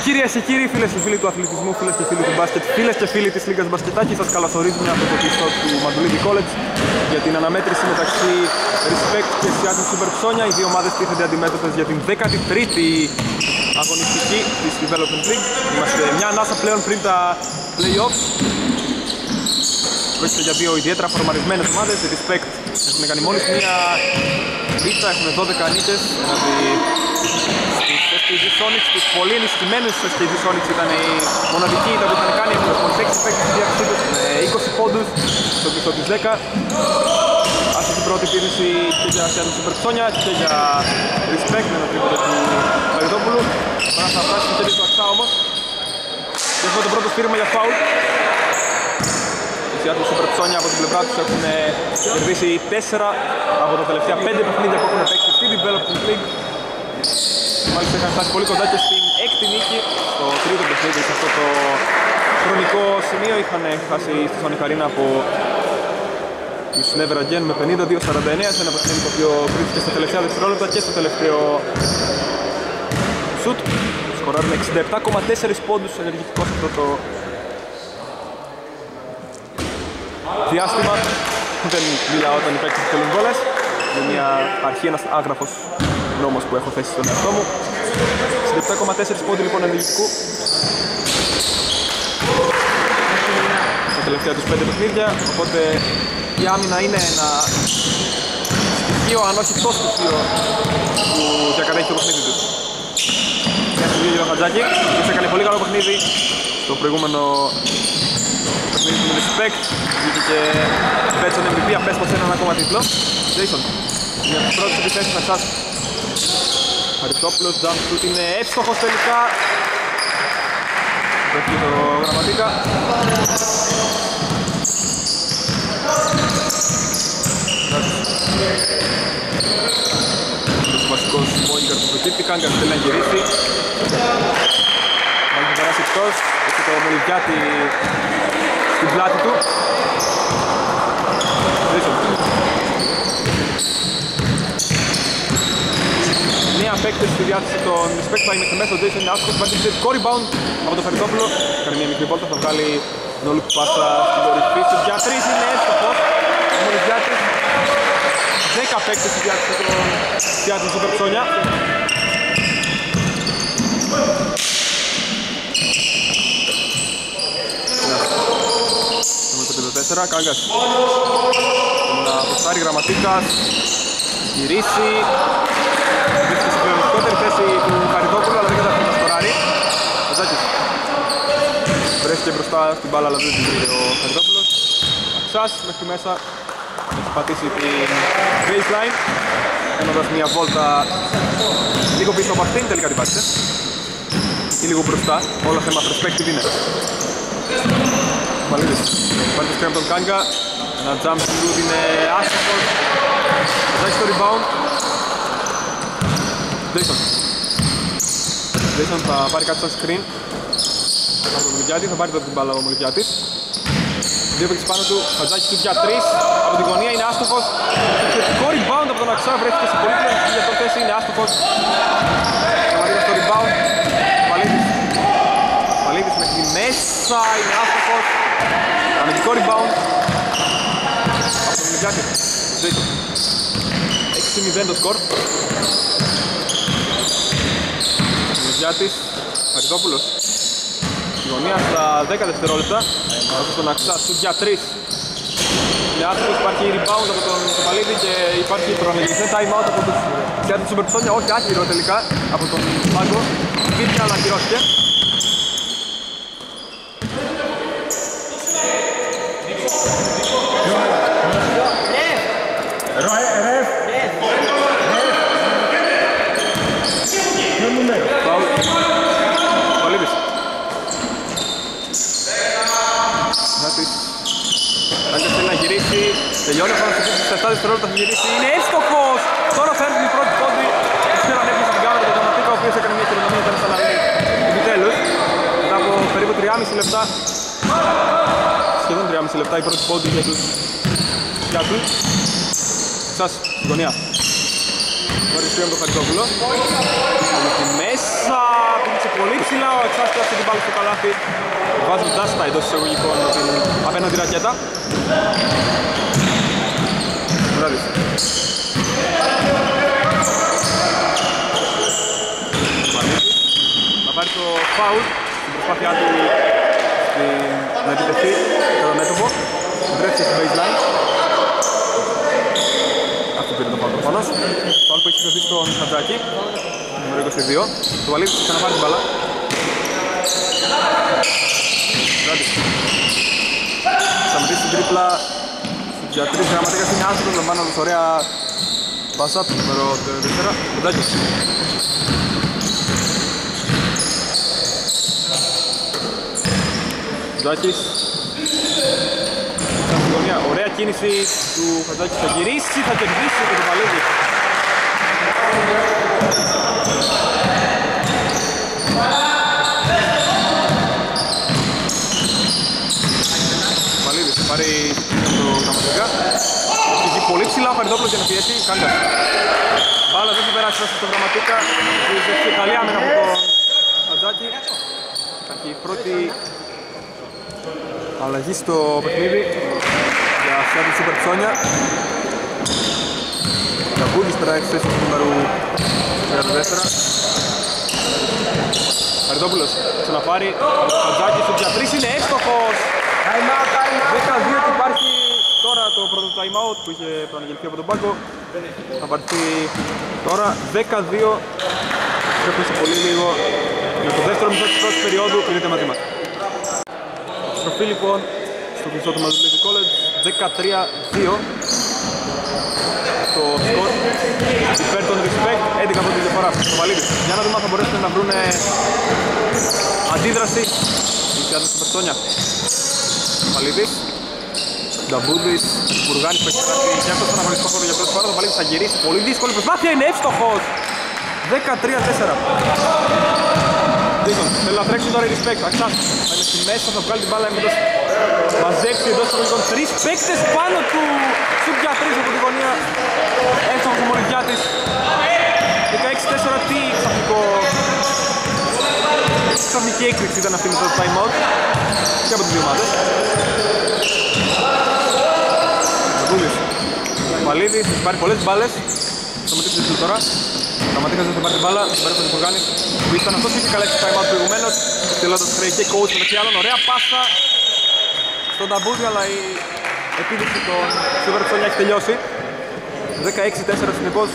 Κυρίες και κύριοι, φίλες και φίλοι του αθλητισμού, φίλες και φίλοι του μπάσκετ, φίλες και φίλοι της Λίγκας Μπασκετάκη, σας καλωσορίζουμε από το πίσω του Μαντουλίδη College για την αναμέτρηση μεταξύ Respect και Seattle Supersonics. Οι δύο ομάδες τίθενται αντιμέτωπες για την 13η αγωνιστική της Development League. Είμαστε μια ανάσα πλέον πριν τα play-offs. Πρόκειται για δύο ιδιαίτερα φορμαρισμένες ομάδες. Οι Respect έχουν κάνει μόλις μια ήττα, έχουν 12 νίκες εναντί στους SKG Sonics, τους πολύ ενισχυμένους SKG Sonics. Ήταν η μοναδική ήττα που είχαν κάνει, έχουν μόλις 6 παίκτες στη διάθεσή τους με 20 πόντους στο πίσω της 10. Αυτή την πρώτη επίθεση και για Seattle Supersonics και για Respect με ένα τρίποντο του Χαριτόπουλου. Τώρα θα φτάσει στο χέρι του Αξά όμως. Και έχουμε το πρώτο σφύριγμα για φάουλ. Οι Seattle Supersonics από την πλευρά τους έχουν κερδίσει 4 από τα τελευταία 5 παιχνίδια που έχουν παίξει στη Development League. Μάλιστα είχαν φτάσει πολύ κοντά και στην 6η νίκη στο τρίτο παιχνίδι. Σε αυτό το χρονικό σημείο είχαν χάσει στη Sonic Arena από τους Never Again με 52-49 σε ένα παιχνίδι το οποίο κρίθηκε στα τελευταία δευτερόλεπτα και στο τελευταίο σουτ. Σκοράρουν 67,4 πόντους ενεργητικός αυτό το διάστημα. Δεν μιλάω όταν οι παίκτες θέλουν βόλες. Είναι μια αρχή, ένας άγραφος νόμος που έχω θέσει στον εαυτό μου. 67,4 πόντου λοιπόν ενεργητικού στα τελευταία τους 5 παιχνίδια. Οπότε η άμυνα είναι ένα στοιχείο, αν όχι το στοιχείο που διακατέχει το παιχνίδι τους. Μια στιγμή για τον Χατζάκη, που έκανε πολύ καλό παιχνίδι στο προηγούμενο παιχνίδι του Respect. Βγήκε και πέτσε MVP, απέσπασε έναν ακόμα τίτλο. Jason, μια από τις πρώτες επιθέσεις να σας. Χαριτόπουλος, jump shoot είναι εύστοχος τελικά. Βρέχει το γραμματίκα. Ο βασικός Μόλιγκαρ που προκύπτηκαν, θέλει να γυρίσει. Μάλιστα περάσει εκτός, έχει το Μολυβιάτη στην πλάτη του. Νέα παίκτες στη διάθεση των Respect πάει μέχρι μέσα. Ο Jason είναι άσχος, υπάρχει θετικό rebound από τον Χαριτόπουλο. Κάνει μια μικρή βόλτα, θα βγάλει νόλου πάσα στην κορυφή. Στους για 3 είναι εύστοχος ο Μολυβιάτης. 10 παίκτες στη διάθεση των Seattle Supersonics. Έχουμε το 54, Κάγκας να αποστάρει Γραμματίκας, γυρίσει, βρίσκεται στην πλεονεκτικότερη θέση του Χαριτόπουλου, αλλά δεν καταφέρει να σκοράρει. Καζάκης βρέθηκε μπροστά στην μπάλα, αλλά δεν την βρήκε ο Χαριτόπουλος. Αξάς μέχρι μέσα, έχει πατήσει την baseline, κάνοντας μια βόλτα λίγο πίσω από αυτήν, τελικά την πάτησε. Ή λίγο μπροστά, όλα θέμα perspective είναι. Μαλίδης, πάρει το σκρέμ τον Κάνκα, ένα jump shoot είναι άστοχος. Καζάκης το rebound. Jason θα πάρει κάτι σαν screen από τον Μολυβιάτη, θα πάρει την μπάλα ο Μολυβιάτης. Δύο παίκτες πάνω του, Χατζάκης του για 3 από την γωνία, είναι άστοχος. Θετικό rebound από τον Αξά, βρέθηκε σε πολύ πλεονεκτική για τον θέση, είναι άστοχος. Καμαρίδας στο rebound, Παλίδης μέχρι μέσα, είναι άστοχος. Αμυντικό rebound από τον Μολυβιάτη. Jason, 6-0 το σκορ. Μολυβιάτης, Χαριτόπουλος στη γωνία στα 10 δευτερόλεπτα. Βάζει τον Αξά, σουτ για 3. Είναι άστοχος, υπάρχει rebound από τον Σοπαλίδη και υπάρχει προαναγγελισμένο time out από τους Seattle Supersonics. Όχι άκυρο τελικά από τον Πάγκο. Υπήρχε αλλά ακυρώθηκε. Τελειώνει ο χρόνος του στις 7 δευτερόλεπτα, θα γυρίσει, είναι εύστοχος! Τώρα φέρνει την πρώτη πόντι. Ξέρω αν έπιασε την κάμερα του Γραμματίκα, ο οποίος έκανε μια χειρονομία, ήταν σαν να λέει επιτέλους. Μετά από περίπου 3,5 λεπτά, σχεδόν 3,5 λεπτά, η πρώτη πόντι για τους Seattle. Σας, στη γωνία. Μόλις φύγαμε τον Χαριτόπουλο. Εκεί μέσα, πήγε πολύ ψηλά, ο Αξάς πιάσε την μπάλα στο καλάθι, βάζοντας τα εντός εισαγωγικών την απέναντι ρακέτα. Μουράδης. Θα πάρει το φάουλ στην προσπάθειά του να επιτεθεί κατά μέτωπο. Βρέθηκε στην baseline. Αυτό πήρε το φάουλ προφανώς. Φάουλ που έχει δοθεί στον Χατζάκη, νούμερο 22. Το Βαλίδης θα ξαναπάρει την μπάλα. Σταματήσει την τρίπλα για 3 γραμματέκας, είναι άσχετος, λαμβάνοντας ωραία πάσα του νούμερο 4. Χατζάκης. Χατζάκης. Ωραία κίνηση του Χατζάκη, θα γυρίσει, θα κερδίσει και το Βαλίδη. Βαλίδης θα πάρει το γραμματικά. Έχει βγει πολύ ψηλά, Χαριτόπουλος για να πιέσει, κάνει κάτι. Μπάλα δεν θα περάσει μέσα στο γραμματικά. Έχει καλή άμυνα από τον Χατζάκη. Έχει πρώτη αλλαγή στο παιχνίδι για αυτά του Σούπερ Ψώνια. Καγκούδης περάει στη θέση του νούμερου 34. Χαριτόπουλος ξαναπάρει από τον Χατζάκη, στο για 3 είναι εύστοχος. 10-2 και υπάρχει τώρα το πρώτο time out που είχε προαναγγελθεί από τον πάγκο. Θα πάρθει τώρα 10-2. Πρέπει πολύ λίγο για το δεύτερο μισό της πρώτης περίοδου που είναι μαζί μας. Στροφή λοιπόν στο κλειστό του Μαζουλίτη College, 13-2 το σκορ υπέρ των Respect, 11 από τη διαφορά στο Βαλίδη. Για να δούμε αν θα μπορέσουν να βρουν αντίδραση οι Σιάτλες του Περτόνια. Βαλίδης, Νταμπούδης, Μπουργάνης που έχει περάσει και αυτός τον αγωνιστικό χώρο για πρώτη φορά. Το Βαλίδης θα γυρίσει, πολύ δύσκολη προσπάθεια, είναι εύστοχος, 13-4. Θέλει να τρέξει τώρα η Respect, Αξάς θα είναι στη μέσα, θα βγάλει την μπάλα εντός, μαζέψει εντός των 3 παίκτες πάνω του, σουτ για 3 από τη γωνία, εύστοχος ο Μορυβιάτης. 16-4, τι ξαφνική έκρηξη ήταν αυτή με το time out και από τις δύο ομάδες. Βαλίδης, Βαλίδης, έχει πάρει πολλές μπάλες, σταματήσει τη τώρα. Σταματήχας δεν θα πάρει την μπάλα, θα πάρει τον Υπουργάνης που ήταν αυτός είχε καλέσει το time out προηγουμένως, στείλοντας χρέη και coach μεταξύ άλλων, ωραία πάσα στον Ταμπούδη, αλλά η επίδειξη των Σούπερ Ψώνια έχει τελειώσει. 16-4 συνεπώς.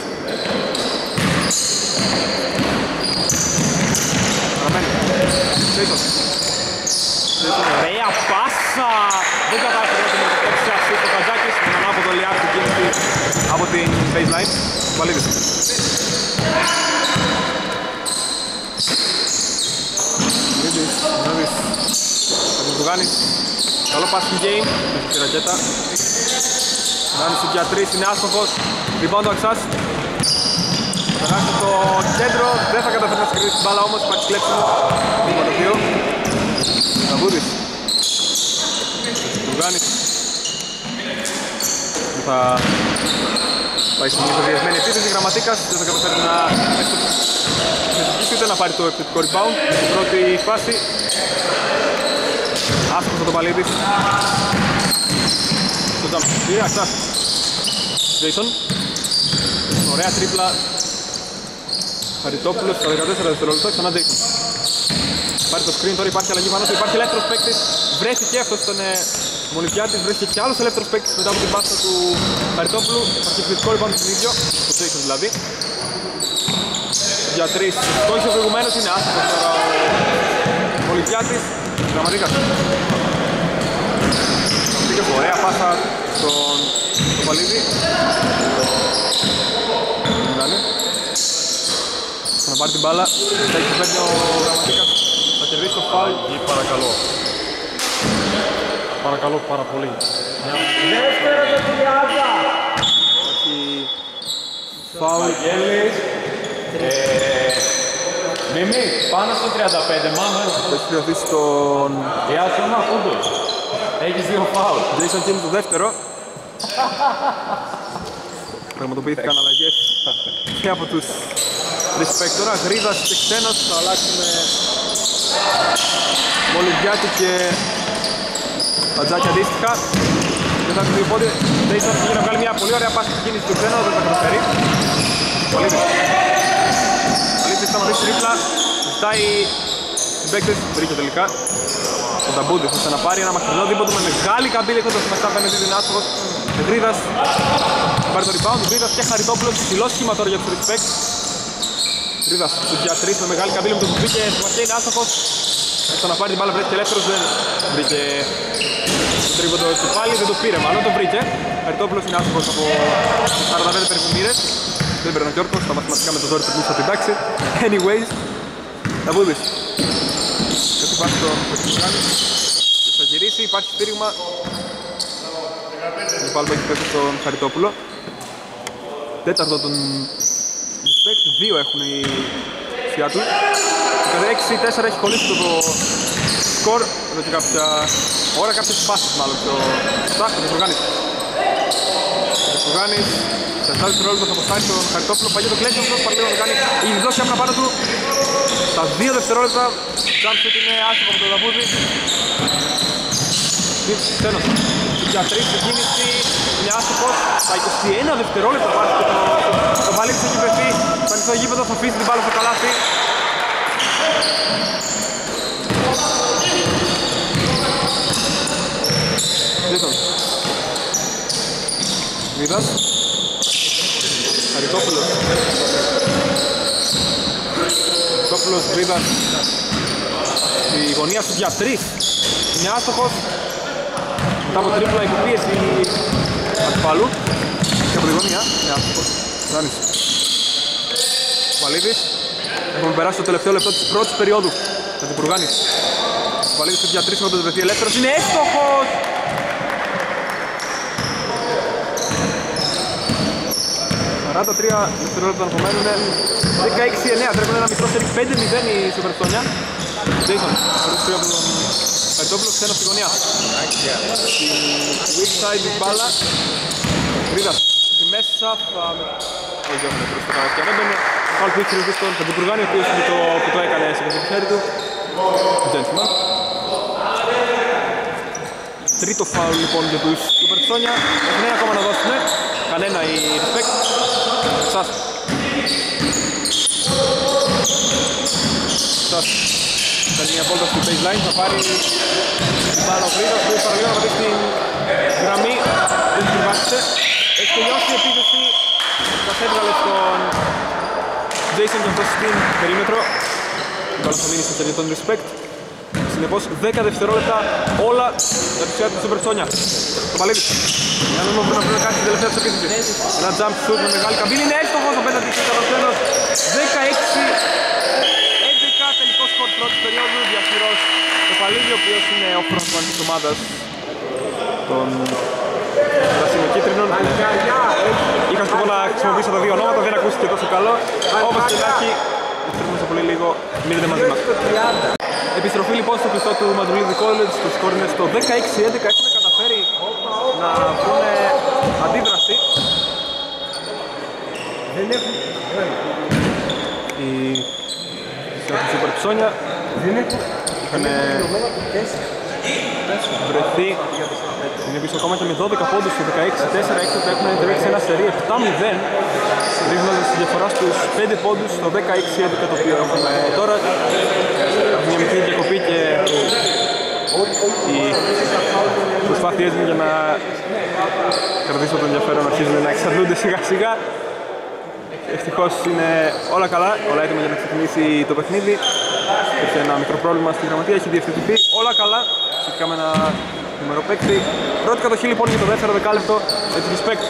Παραμένει. Τζέισον. Ωραία πάσα! Δεν κατάφερε να την μετατρέψει αυτή το Χατζάκης με έναν άποδο λιάρ του κίνηση από την baseline. Βαλίδης. Μινώδης. Κατζουγάνης. Καλό passing game. Έχει τη ρακέτα. Μινώδης για 3 είναι άστοχος. Rebound ο Αξάς. Θα περάσει στο κέντρο. Δεν θα καταφέρει να συγκρίσει την μπάλα όμως. Υπάρχει κλέψιμο. Λίγο το 2. Καβούδης. Κατζουγάνης. Θα πάει στην υπερδιασμένη επίθεση. Γραμματίκας δεν θα καταφέρει να ούτε να πάρει το επιθετικό rebound στην πρώτη φάση. Άσχος από τον Παλίδης. Στο jump. Πήρε Αξάς. Τζέισον. Ωραία τρίπλα. Χαριτόπουλος στα 14 δευτερόλεπτα. Ξανά Τζέισον. Πάρει το screen τώρα, υπάρχει αλλαγή πάνω του. Υπάρχει ελεύθερος παίκτης. Βρέθηκε αυτός τον Μονιβιάτης. Βρέθηκε και άλλος ελεύθερος παίκτης μετά από την πάσα του Χαριτόπουλου. Υπάρχει επιθετικό rebound στην ίδιο. Το Τζέισον δηλαδή. Για 3, στόχισε προηγουμένως, είναι άσχετος τώρα ο Πολυκιάτης. Γραμματίκας. Γραμματίκας, ωραία πάσα στον Παλίδη. Θα πάρει την μπάλα, θα έχει παίρνει ο Γραμματίκας. Θα κερδίσει το φάουλ. Παρακαλώ. Παρακαλώ πάρα πολύ. Δεύτερο το 30. Έχει φάουλ. Μιμή, πάνω στο 35, μάμα. Θα έχει πληρωθεί στον... Γεια σου, Μαχούντος. Έχεις 2 φάουλ. Τζέισον Κίνη το δεύτερο. Πραγματοποιήθηκαν αλλαγές και από τους respect. Τώρα Γρίδας και Ξένος θα αλλάξουμε Μολυβιάτη και Πατζάκη αντίστοιχα. Δεν θα έρθει το πόδι. Ντέισον πήγε να βγάλει μια πολύ ωραία πάση στην κίνηση του Ξένο, δεν θα καταφέρει. Πολύτης σταματήσει τρίπλα, ζητάει συμπαίκτες, βρήκε τελικά. Ο Νταμπούντι θα ξαναπάρει ένα μακρινό δίποτο με μεγάλη καμπύλη έχοντας μετά απέναντι την άστοχος. Γρίδας πάρει το rebound, Γρίδας και Χαριτόπουλος, ψηλό σχήμα τώρα για τους respect. Γρίδας του για 3 με μεγάλη καμπύλη με το που μπήκε, σημασία είναι άστοχος. Θα ξαναπάρει την μπάλα, βρέθηκε ελεύθερος, δεν βρήκε το τρίποντο του πάλι, δεν το πήρε μάλλον, το βρήκε. Χαριτόπουλος είναι άστοχος από 45 περίπου μοίρες. Δεν παίρνει ο Γιώργος, τα μαθηματικά με το ζόρι του πίσω την τάξη. Anyways, Νταμπούντις. Έτσι πάση το Πετρικογάνη. Θα γυρίσει, υπάρχει στήριγμα. Ο Πάλπα έχει πέσει στον Χαριτόπουλο. Τέταρτο τον respect, 2 έχουν οι Seattle. 16-4 έχει κολλήσει το σκορ. Εδώ και κάποια ώρα, κάποιες πάσεις μάλλον πιο σωστά. Ο Πετρικογάνης. Σε 7 δευτερόλεπτα θα αποστάρει τον Χαριτόπουλο, παγιό το κλέσιο αυτός, παραλίγο να κάνει η δόση άμυνα πάνω του. Στα 2 δευτερόλεπτα, jump shoot είναι άστοχο από τον Νταμπούντι. Ξένος, για 3 στην κίνηση, είναι άστοχος. Στα 21 δευτερόλεπτα βάζει και το Βαλίδης έχει βρεθεί. Στο ανοιχτό γήπεδο θα αφήσει την μπάλα στο καλάθι. Λίτον. Βίδας. Χαριτόπουλος. Χαριτόπουλος, Γρίδας. Στη γωνία του για 3. Είναι άστοχος. Μετά από τρίπλα υποπίεση αντιπάλου. Και από τη γωνία. Είναι άστοχος. Ζάνης. Βαλίδης. Έχουμε περάσει το τελευταίο λεπτό της πρώτης περίοδου. Θα την Πουργάνης. Βαλίδης του για 3 με το βρεθεί ελεύθερος. Είναι έστοχος. 43 δευτερόλεπτα απομένουν, 16-9, τρέχουν ένα μικρό σερί, 5-0 η Σουπερψώνια. Jason, χωρίς κρύο από τον Χαριτόπουλο, Ξένος στη γωνία. Στη weak side της μπάλα. Γρίδας, στη μέσα θα... Όχι, όχι, προς το καλάθι και ανέμπαινε. Φάουλ που είχε ρεβεί στον Πετρικογάνη, ο οποίος είναι το που το έκανε σε κάθε χέρι του. Gentleman. Τρίτο φάουλ λοιπόν για τους Σουπερψώνια. Έχουν ένα ακόμα να δώσουν. Κανένα η respect. Σας. Κάνει μια βόλτα στη baseline, θα πάρει την μπάλα ο Γρίδας, που παραλίγο να πατήσει την γραμμή, δεν την βάσισε. Έχει τελειώσει η επίθεση, θα έβγαλε στον Jason και αυτός στην περίμετρο. Η μπάλα θα μείνει στο χέρι των respect. Συνεπώς 10 δευτερόλεπτα όλα για τους του Σουπερψώνια. Το Παλίδης. Για να μην πρέπει να κάνει την τελευταία της επίθεσης. Ένα jump shoot με μεγάλη καμπύλη. Είναι έστοχος απέναντι και καταφέρνος. 16-11 τελικό σκορ πρώτης περίοδου. Διαφυρός το Παλίδη, ο οποίος είναι ο frontman της ομάδας των πρασινοκίτρινων. Είχα σκοπό να χρησιμοποιήσω τα δύο ονόματα, δεν ακούστηκε τόσο καλό. Όπως και να έχει, ευχαριστούμε πολύ λίγο. Μείνετε μαζί μας. Επιστροφή λοιπόν στο κλειστό του Μαντουλίδη College, το σκορ είναι στο 16-11, έχουν καταφέρει να βρουν αντίδραση. Οι Σουπερψώνια είχαν βρεθεί, είναι πίσω ακόμα και με 12 πόντους στο 16-4, έκτοτε έχουν τρέξει ένα σερί 7-0, δείχνοντας τη διαφορά στους 5 πόντους στο 16-11 το οποίο έχουμε τώρα. Μια μικρή διακοπή και οι προσπάθειές μου για να κρατήσω το ενδιαφέρον αρχίζουν να εξαντλούνται σιγά σιγά. Ευτυχώς είναι όλα καλά, όλα έτοιμα για να ξεκινήσει το παιχνίδι. Υπήρχε ένα μικρό πρόβλημα στη γραμματεία, έχει διευθετηθεί όλα καλά. Σχετικά με ένα νούμερο παίκτη. Πρώτη κατοχή λοιπόν για το δεύτερο δεκάλεπτο με τη respect.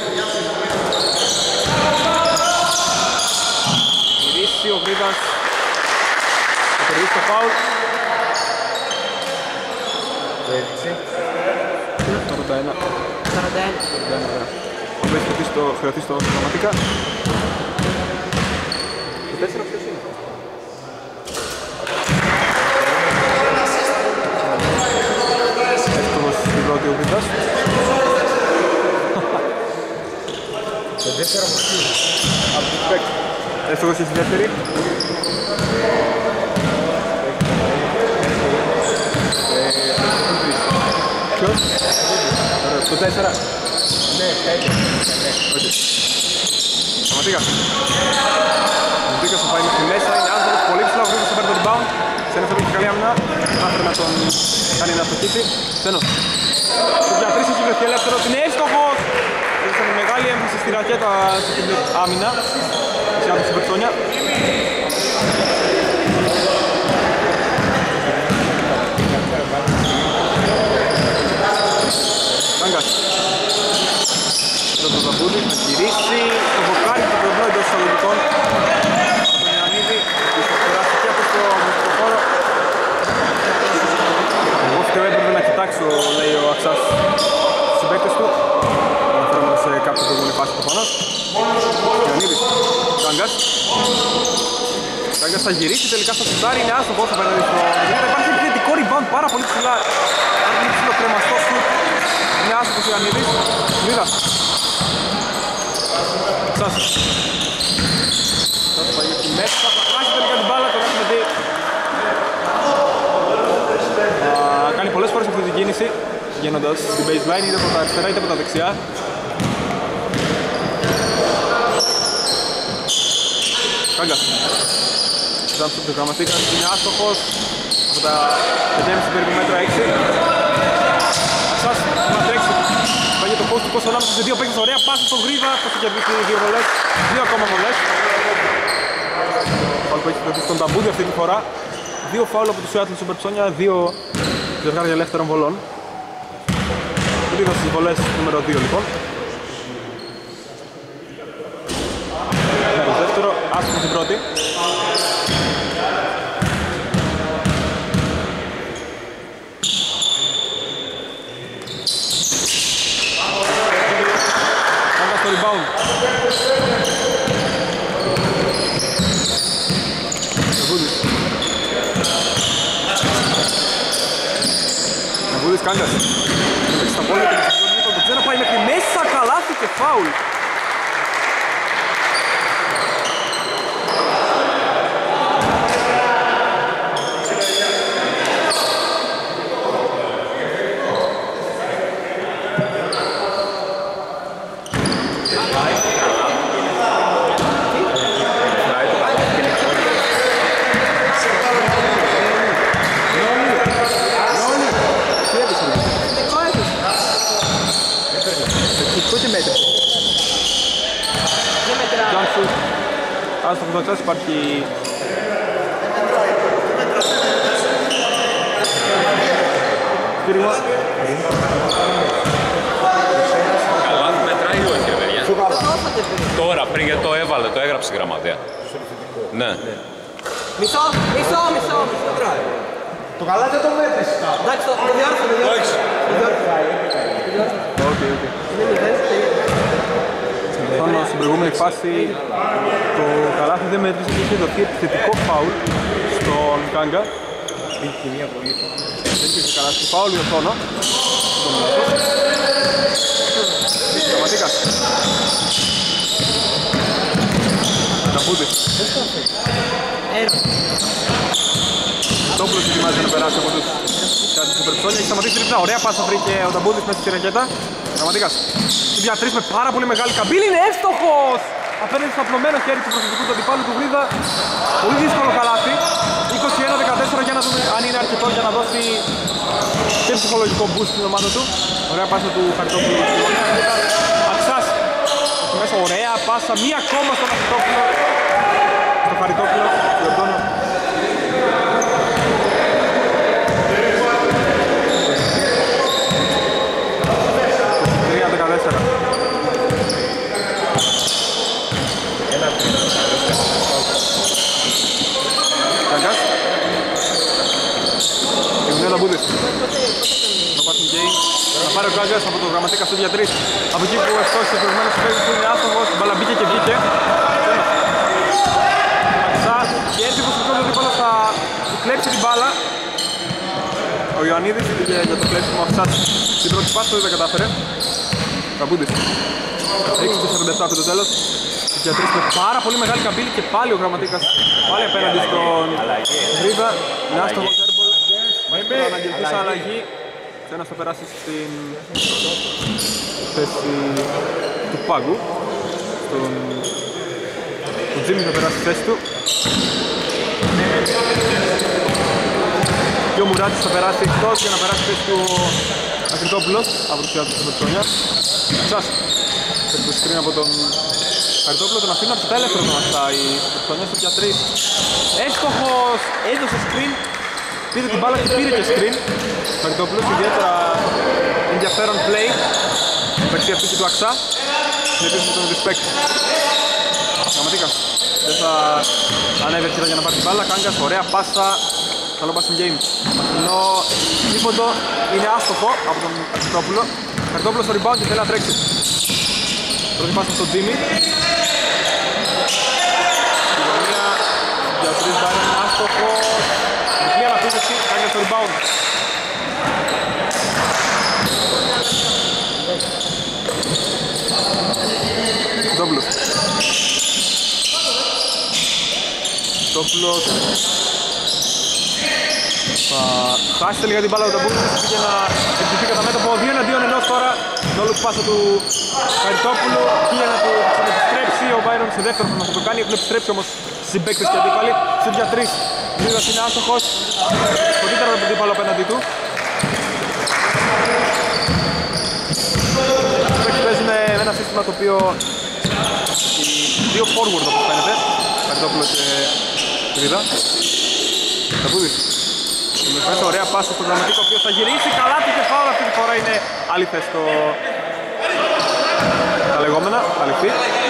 Γυρίσει ο Γρίδας. Θα κερδίσει το φάουλ. Το 41. Θα έχει χρεωθεί στο γραμματικά. Το 4 ποιος είναι? Εύκολος στην πρώτη ο Γρίδας. Το 4 από εκεί. Από την respect. Έστοχος στη δεύτερη. Ποιος? Το 4. Ναι, 5. Σταματήκας. Σταματήκας θα πάει μέχρι μέσα, είναι άνθρωπος πολύ ψηλά, βρήκε στο πάρει το rebound. Ξένος θα έχει καλή άμυνα, άφερε να τον κάνει να αυτοχύσει. Ξένος. Στο για 3 έχει βρεθεί ελεύθερος, είναι εύστοχος! Έδωσαν μεγάλη έμφαση στη ρακέτα στην άμυνα, σε άντρες υπερτόνια. Κάγκας. Το Ζαμπούδη θα γυρίσει στο βοκάρι του κοντρό εντός εισαγωγικών. Τον Ιωαννίδη που θα περάσει και από το χώρο. Εγώ φταίω έπρεπε να κοιτάξω, λέει ο Αξάς στους συμπαίκτες του. Αναφέρομαι σε κάποια προηγούμενη φάση προφανώς. Ιωαννίδης, Κάγκας. Κάγκας θα γυρίσει τελικά στο σουτάρι, είναι άστοχος απέναντι στο Ιωαννίδη. Υπάρχει επιθετικό rebound πάρα πολύ ψηλά. Πάρα πολύ ψηλό κρεμαστό σουτ. Είναι άστοχος ο Ιωαννίδης. Λίδας. Ξάς πάει εκεί μέσα, θα χάσει τελικά την μπάλα, τον έχουμε δει. Κάνει πολλές φορές αυτή την κίνηση, γίνοντας στην baseline είτε από τα αριστερά είτε από τα δεξιά. Κάγκας. Ζάμψε του γραμματίκας, είναι άστοχος από τα 5,5 περίπου μέτρα 6. Αξάς να τρέξει. Πάγει το post του Κώστα ανάμεσα σε δύο παίκτες, ωραία πάση στον Γρίδα, πώς θα κερδίσει δύο βολές, δύο ακόμα βολές. Φάουλ που έχει δοθεί στον Ταμπούδη αυτή τη φορά. Δύο φάουλ από τους Seattle Supersonics, δύο ζευγάρια ελεύθερων βολών. Γρίδα στις βολές νούμερο 2 λοιπόν. Μέρος δεύτερο, άσχημα στην πρώτη. Το rebound. Ναβούδης Κάγκας. Έπαιξε στα πόλια και το ξένα πάει μέχρι μέσα, καλάθι και φάουλ. Άστοχος ο Αξάς, υπάρχει στήριγμα. Καλά, μετράει ή όχι, παιδιά? Τώρα, πριν γιατί το έβαλε, το έγραψε η γραμματεία. Ναι. Μισό. Το καλά δεν το μέτρησε. Εντάξει, το διόρθω. Πάνω στην προηγούμενη φάση το καλάθι δεν μέτρησε και είχε δοθεί επιθετικό φάουλ στον Κάγκα. Δεν υπήρχε καλάθι φάουλ για χρόνο. Γραμματίκας. Ταμπούδης. Τόπλος ετοιμάζεται να περάσει από τους Seattle Supersonics. Έχει σταματήσει λεπτά. Ωραία πάσα βρήκε ο Ταμπούδης μέσα στη ρακέτα. Γραμματίκας. Στην πια 3 με πάρα πολύ μεγάλη καμπύλη. Είναι εύστοχος! Απέναντι στο απλωμένο χέρι του προσωπικού του αντιπάλου του Γρίδα. Πολύ δύσκολο καλάθι. 21-14 για να δούμε αν είναι αρκετό για να δώσει και ψυχολογικό boost στην ομάδα του. Ωραία πάσα του Χαριτόπουλου. Αξάς. Μέσα ωραία πάσα. Μία ακόμα στον Χαριτόπουλο. Στο Χαριτόπουλο. Κάγκας. Ιμνέα Ταμπούδης. Θα πάρουν και θα πάρει ο Κάγκας από το γραμματίκα στο 2-3. Από εκεί που ευστόχησε προηγουμένως ο παίκτης του είναι άστοχος. Η μπάλα μπήκε και βγήκε. Αξάς και έτσι που στο πρώτο δίπολο θα του κλέψει την μπάλα. Ο Ιωαννίδης πήγε για το κλέψιμο Αξάς στην πρώτη φάση, δεν τα κατάφερε. Ταμπούδης. 6-47 από το τέλος. για 3 με πάρα πολύ μεγάλη καμπύλη και πάλι ο Γραμματίκας πάλι απέναντι στον Γρήβα. Είναι άστοχος airball. Μέχρι να αναγγελθεί σαν αλλαγή. Ένας θα περάσει στην θέση του Πάγκου. Ο Τζίμις θα περάσει στη θέση του. Και ο Μουράτης θα περάσει εκτός για να περάσει στη θέση του Ακριτόπουλος από τους Ιάτρους του Μετρόνια. Σας θέλει το screen από τον Ακριτόπουλο, τον αφήνει από το ελεύθερο να μαστάει ο Μετρόνια στο 3. Έστοχος, έδωσε screen, πήρε την μπάλα και πήρε και screen. Ο Ακριτόπουλος, ιδιαίτερα ενδιαφέρον play μεταξύ αυτής και του Αξά. Συνεπίσουμε τον respect. Γραμματίκας δεν θα ανέβει αρχίδα για να πάρει την μπάλα. Κάγκας, ωραία πάσα. Καλό passing game. Μαθηνό τρίποντο είναι άστοχο από τον Αρχιτόπουλο. Αρχιτόπουλος στο rebound και θέλει να τρέξει. Πρώτη πάσα στον Τζίμι. Στη γωνία για ο Τρεις Μπάρεν είναι άστοχο. Διπλή αναπτύσσεση, Κάγκας στο rebound. Αρχιτόπουλος. Αρχιτόπουλος θα χάσει τελικά την μπάλα του Ταμπούλης και να εκτυπηθεί κατά μέτωπο 2-1 τώρα το όλο πάσα του Χαριτόπουλου και για να του επιστρέψει ο Μπάιρον σε δεύτερο θα το κάνει, έχουν επιστρέψει όμως στις συμπαίκτες και αντίπαλοι. Σουτ για 3, Γρήγορας είναι άστοχος, κοντύτερο από τον αντίπαλο απέναντι του. Παίζει με ένα σύστημα το οποίο οι δύο forward όπως φαίνεται, Χαριτόπουλο και Γρήγορα. Ταμπούλης. Μέσα ωραία πάσα στον Γραμματίκο, ο οποίος θα γυρίσει καλά του και φάουλ αυτή τη φορά είναι αλήθες στο... τα λεγόμενα, αληθή.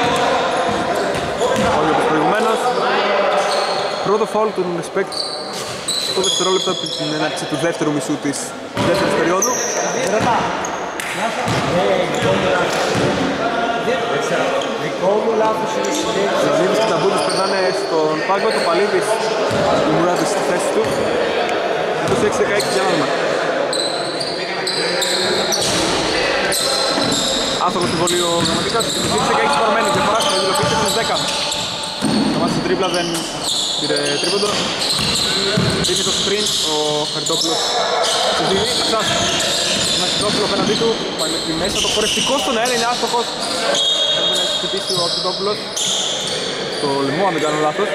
Όχι όπως προηγουμένως. Πρώτο φάουλ του respect στο δευτερόλεπτο από την έναρξη του δεύτερου μισού της δεύτερης περίοδου. Δικό μου λάθος είναι η συνέχεια. Ο Λίδης και τα Μπούλης περνάνε στον πάγκο, το Παλίδης του Μουράτης στη θέση του. 26-16 για νόημα. Άστοχος στη βολή ο Γραμματίκας, 26 παραμένει, διαφορά στην ειδηλοποίηση είναι 10. Σταμάτησε την τρίπλα, δεν πήρε τρίποντο. Δίνει το sprint, ο Χαριτόπουλος του δίνει, Αξάς. Τον Χαριτόπουλο απέναντί του, πάει μέχρι μέσα, το χορευτικό στον αέρα είναι άστοχος. Δεν έχει χτυπήσει ο Χαριτόπουλος στο λαιμό, αν δεν κάνω λάθος.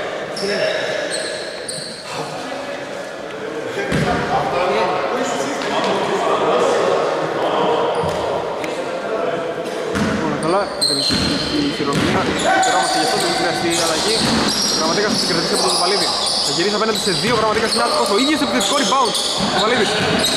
Καλά, έκανε η χειρονομία, χαιρόμαστε γι' αυτό, δεν χρειαστεί αλλαγή. Ο Γραμματίκας θα συγκρατήσει από τον Παλίδη. Θα γυρίσει απέναντι σε δύο, ο Γραμματίκας είναι άτυχος, ο ίδιος επιθετικό rebound, ο Παλίδης.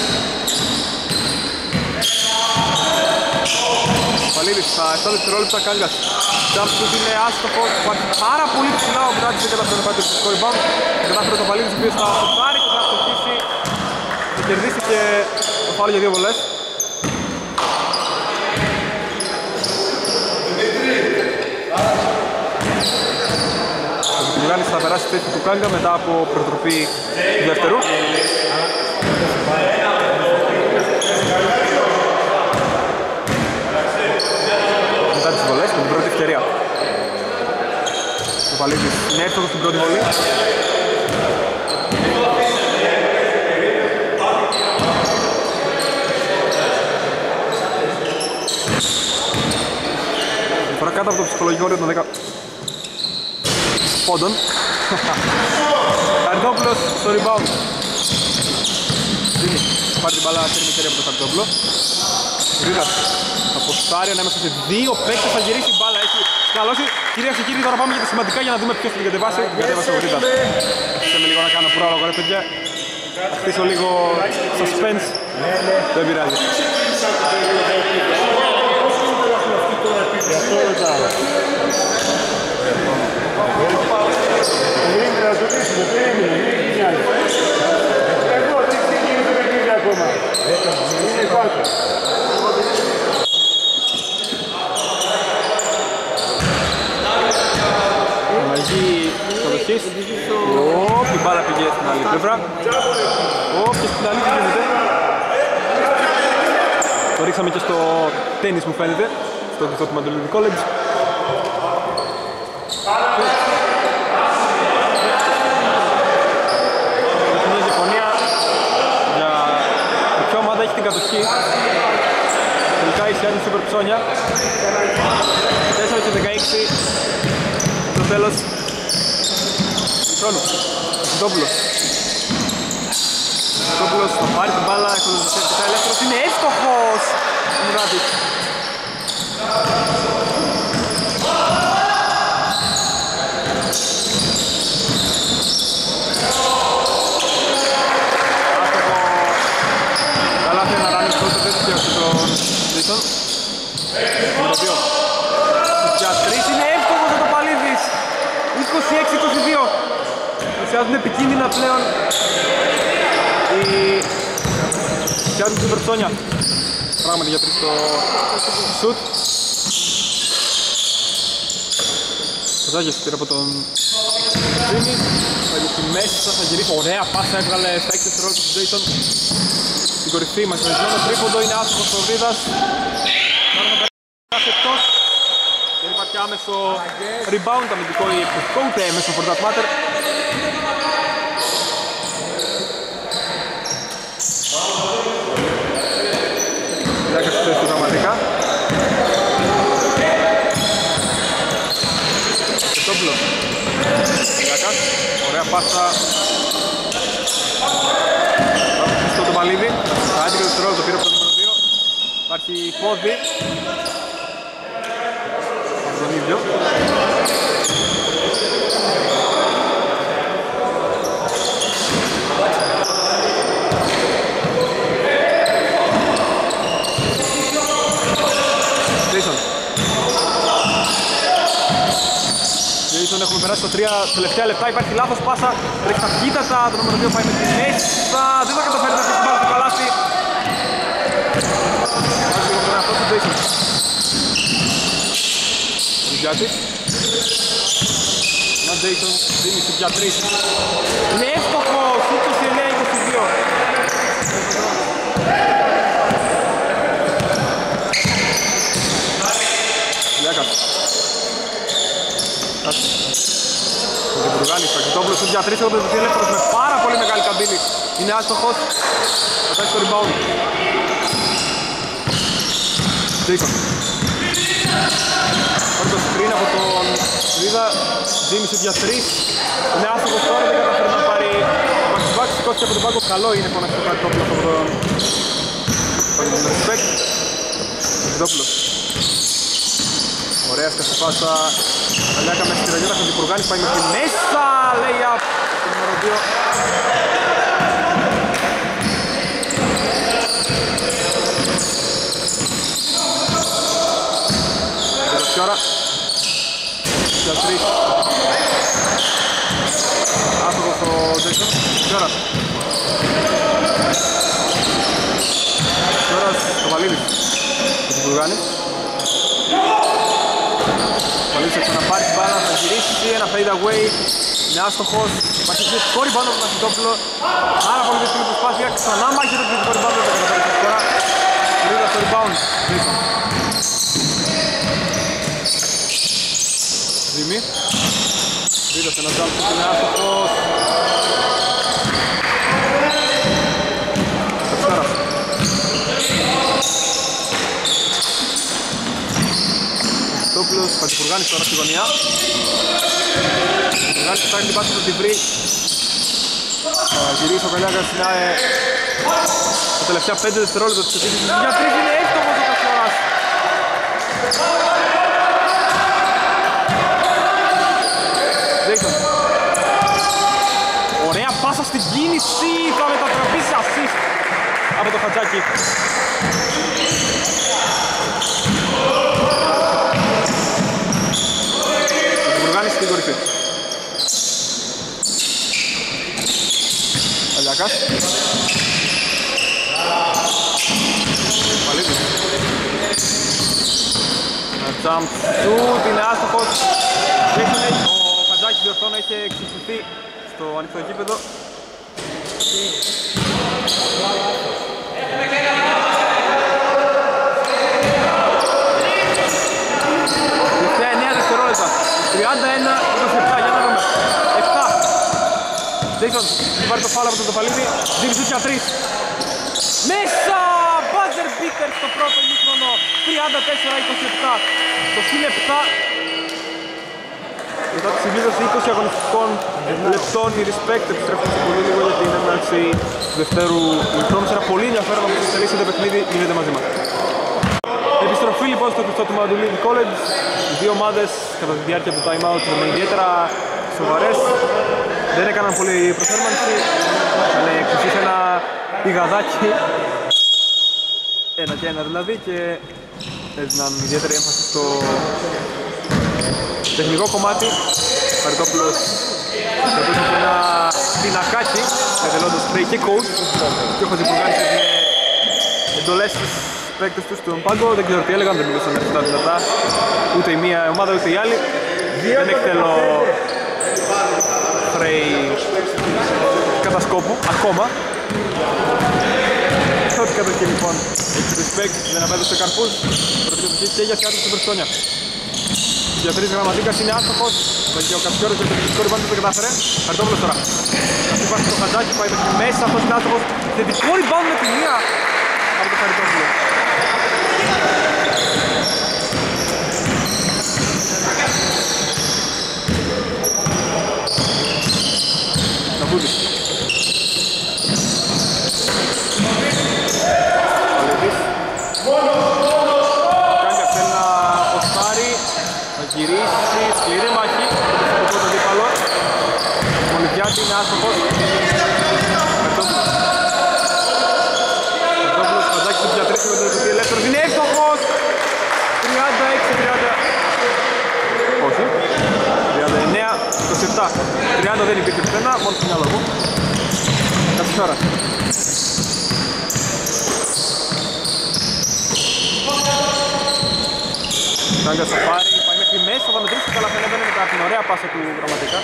Ο Παλίδης στα 7 δευτερόλεπτα, Κάγκας. Jump shoot είναι άστοχος, υπάρχει πάρα πολύ ψηλά, ο Μπράτης δεν καταφέρει να πάρει το επιθετικό rebound. Κατάφερε το Παλίδης, ο οποίος θα σουτάρει και θα αστοχίσει. Θα κερδίσει και το φάουλ για δύο βολές. Ο Μιγάνης θα περάσει τη θέση του Κάγκα μετά από προτροπή του δεύτερου. Μετά τις βολές, με την πρώτη ευκαιρία. Ο Παλίδης είναι εύστοχος στην πρώτη βολή. Φορά κάτω από το ψυχολογικό όριο των 10 πόντων. Χαριτόπουλος στο rebound. Δίνει, πάρει την μπάλα χέρι με χέρι από τον Χαριτόπουλο. Ρίδας θα ποστάρει ανάμεσα σε δύο παίκτες, θα γυρίσει η μπάλα, έχει σκαλώσει. Κυρίες και κύριοι, τώρα πάμε για τα σημαντικά για να δούμε ποιος θα την κατεβάσει. Κατέβασε ο Ρίδας. Θέλουμε λίγο να κάνω πρόλογο ρε παιδιά. Θα χτίσω λίγο suspense. Δεν πειράζει. Αλλαγή κατοχής. Η μπάλα πήγε στην άλλη πλευρά. Και στην άλλη τι γίνεται. Το ρίξαμε και στο τένις μου φαίνεται. Στο Μαντολίνι College. Μια διαφωνία για ποια ομάδα έχει την κατοχή. Τελικά η Seattle Super Ψώνια. 4 και 16 το τέλος του χρόνου. Σιτόπουλος θα πάρει την μπάλα, έχοντας ελεύθερος, είναι εύστοχος ο Μουράτης. Καλά θέλει να ράνει πρώτο τέτοιο από τον Ζήτον. Νούμερο 2. Για 3 είναι εύκολος ο Τοπαλίδης. 26-22. Ουσιάζουν επικίνδυνα πλέον οι Seattle Super Ψώνια. Πράγματι για 3 το σουτ. Ο Ζάγες πήρε από τον Τζίμι. Στη μέση θα γυρίσει. Ωραία πάσα έβγαλε στα 6 δευτερόλεπτα του Jason. Στην κορυφή μας μεσμένο τρίποντο είναι άσχος ο Βρίδας. Τώρα θα περάσει εκτός. Δεν υπάρχει άμεσο rebound, αμυντικό ή εκπληκτικό, ούτε έμεσο for that matter. Κοιτάξτε στη θέση του πραγματικά. Κετόπουλο. Κοιτάξτε, ωραία πάσα. Στο Τοπαλίδη. Τα 11 δευτερόλεπτα πήρε από το νούμερο 2. Υπάρχει πόδι. Από τον ίδιο. Jason, έχουμε περάσει τα 3 τελευταία λεπτά, υπάρχει λάθος πάσα, τρέχει ταχύτατα, το νούμερο 2 πάει με τη μέσα, δεν θα καταφέρει να αφήσει μπάλα στο καλάθι. Βάζει λίγο τον εαυτό του Jason. Ριζιάτης. Ένα Jason, δίνει στην πια 3. Είναι εύστοχος, 29-22. Λιάκας. Ο Κεμπουργάνης, ο Κιτόπουλος του για 3, ο ελεύθερος με πάρα πολύ μεγάλη καμπύλη. Είναι άστοχος, θα πάει στο rebound. Jason. Πάρει το screen από τον Βρίδα, Jimmy shoot για 3. Είναι άστοχος τώρα, δεν καταφέρει να πάρει back-to-back, σηκώθηκε από τον πάγκο, καλό είναι φωνάξει το Κιτόπουλος από τον respect. Ο Κιτόπουλος. Ωραία σκαστή πάσα, Αλιάκα με στη ραγιώτα, ο Κουργάνης πάει με τη μέσα, λέει up, το νούμερο 2. Και ώρα, για 3. Άστοχος ο Τζέξον, και ώρα. Και ώρα στο Βαλίδης, ο Κουργάνης. Παλίς θα ξαναπάρει την μπάλα, θα γυρίσει, ένα fade away, είναι άστοχος, υπάρχει θετικό rebound από τον Ασιτόπουλο, πάρα πολύ δύσκολη προσπάθεια, ξανά μάχεται το θετικό rebound, δεν θα καταφέρει τώρα, Βρίδα στο rebound, Jason. Ζήμη, Βρίδα σε ένα jump που είναι άστοχος. Κατσάρας. Κωστόπουλος, Πατσιπουργάνης τώρα στη γωνία. Πατσιπουργάνης φτάνει την πάση του την βρει. Θα γυρίσει ο Καλιάκας τα τελευταία 5 δευτερόλεπτα της επίθεσης. Για 3 είναι εύστοχος ο Κασιόρας. Jason. Ωραία πάσα στην κίνηση, θα μετατραπεί σε assist από το Χατζάκι. Στην κορυφή. Αλιάκας. Παλίδης. Ένα jump shoot, είναι άστοχος. Ο Χατζάκης διορθώνω έχει εξηγηθεί στο ανοιχτό γήπεδο. Τελευταία 9 δευτερόλεπτα. 31-27, για να δούμε. 7. Jason πάρει το φάουλ από τον Τοφαλίδη, δίνει σούτια 3. Μέσα! Buzzer beater στο πρώτο ημίχρονο, 34-27. Το συν 7. Μετά τη συμπλήρωση 20 αγωνιστικών λεπτών, οι Respect επιστρέφουν σε πολύ λίγο για την έναρξη του δευτέρου ημίχρονου. Σε ένα πολύ ενδιαφέρον από τις τελείσσετε παιχνίδι γίνεται μαζί μας. Επιστροφή λοιπόν στο κλειστό του Μαντουλίδη College. Οι δύο ομάδες κατά τη διάρκεια του time out είναι ιδιαίτερα σοβαρές. Δεν έκαναν πολύ προθέρμανση. Είχαν εξουσίσει ένα πηγαδάκι. 1-1 δηλαδή, και έδιναν ιδιαίτερη έμφαση στο τεχνικό κομμάτι. Χαριτόπουλος κρατούσε ένα πινακάκι μετελώντας play και coach, και ο Χατζηπουργάνης έδινε εντολές στους παίκτες τους στον πάγκο. Δεν ξέρω τι έλεγαν, δεν μιλούσαν αρκετά δυνατά ούτε η μία ομάδα ούτε η άλλη. Δεν εκτελώ Frey κατά σκόπου ακόμα. Ό,τι κατοχή λοιπόν Respect δεν απέδωσε καρπούς. Προτιμητική και για σκάτω στην Περστόνια. Για 3 γραμματίκας είναι άστοχος. Και ο Κασιόρος για το τελικό ριμπάουντ δεν το κατάφερε. Χαρτόπουλος τώρα. Κασιόρος στο Χατζάκι, πάει μέχρι μέσα, αυτός είναι άστοχος. Θετικό ριμπάουντ με τη μία από το Χαριτόπουλο. Ναβούτης. Γυρίσει, σκληρή μάχη από το πρώτο δίπαλο. Ο Λιβιάτη είναι άστοχος. Καρτόπουλος. Καρτόπουλος, Χατζάκης του Πιατρίκη με τον Εκουτή ελεύθερος. Είναι εύστοχος! 36-30. Όχι. 39-27. 30 δεν υπήρχε πουθενά, μόνο στο μυαλό μου. Κασιόρα. Κάγκας θα πάρει. Μέσα θα μετρήσει καλά, φαίνεται μετά την ωραία πάσα του Γραμματικά.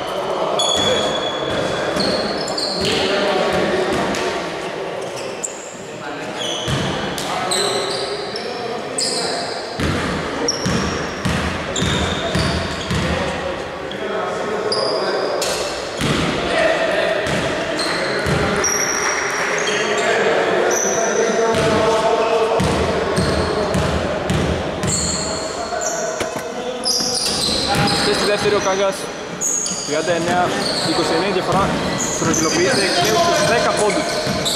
Δεύτερο ο Κάγκας, 39-29 διαφορά, στρογγυλοποιείται εκ νέου στους 10 πόντους.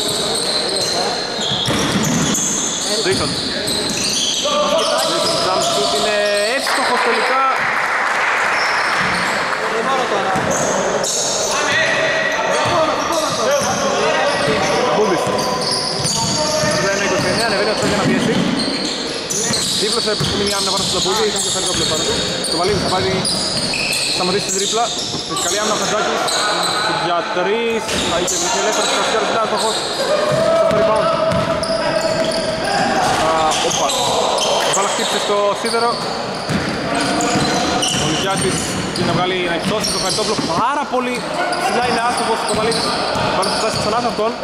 Jason. Jump shoot είναι εύστοχος τελικά. Μπούντις. 29, ανεβαίνει αυτό για να πιέσει. Δίπλωσε προς τη μήνυ άμυνα πάνω στο ταπούδι, ήταν και φέρει το πλεπάνω του. Το Βαλίδης θα πάρει, σταματήσει την τρίπλα. Έχει καλή άμυνα ο Χατζάκης. Για 3, θα είχε βρεθεί ελεύθερος, ο Κασιόρος ήταν άστοχος. Στο rebound. Όπα. Η μπάλα χτύπησε στο σίδερο. Ο Λιβιάτης για να βγάλει να εκτώσει το Χαριτόπουλο πάρα πολύ. Ψηλά είναι άστοχος ο Βαλίδης. Πάνω θα φτάσει ξανά σε αυτόν.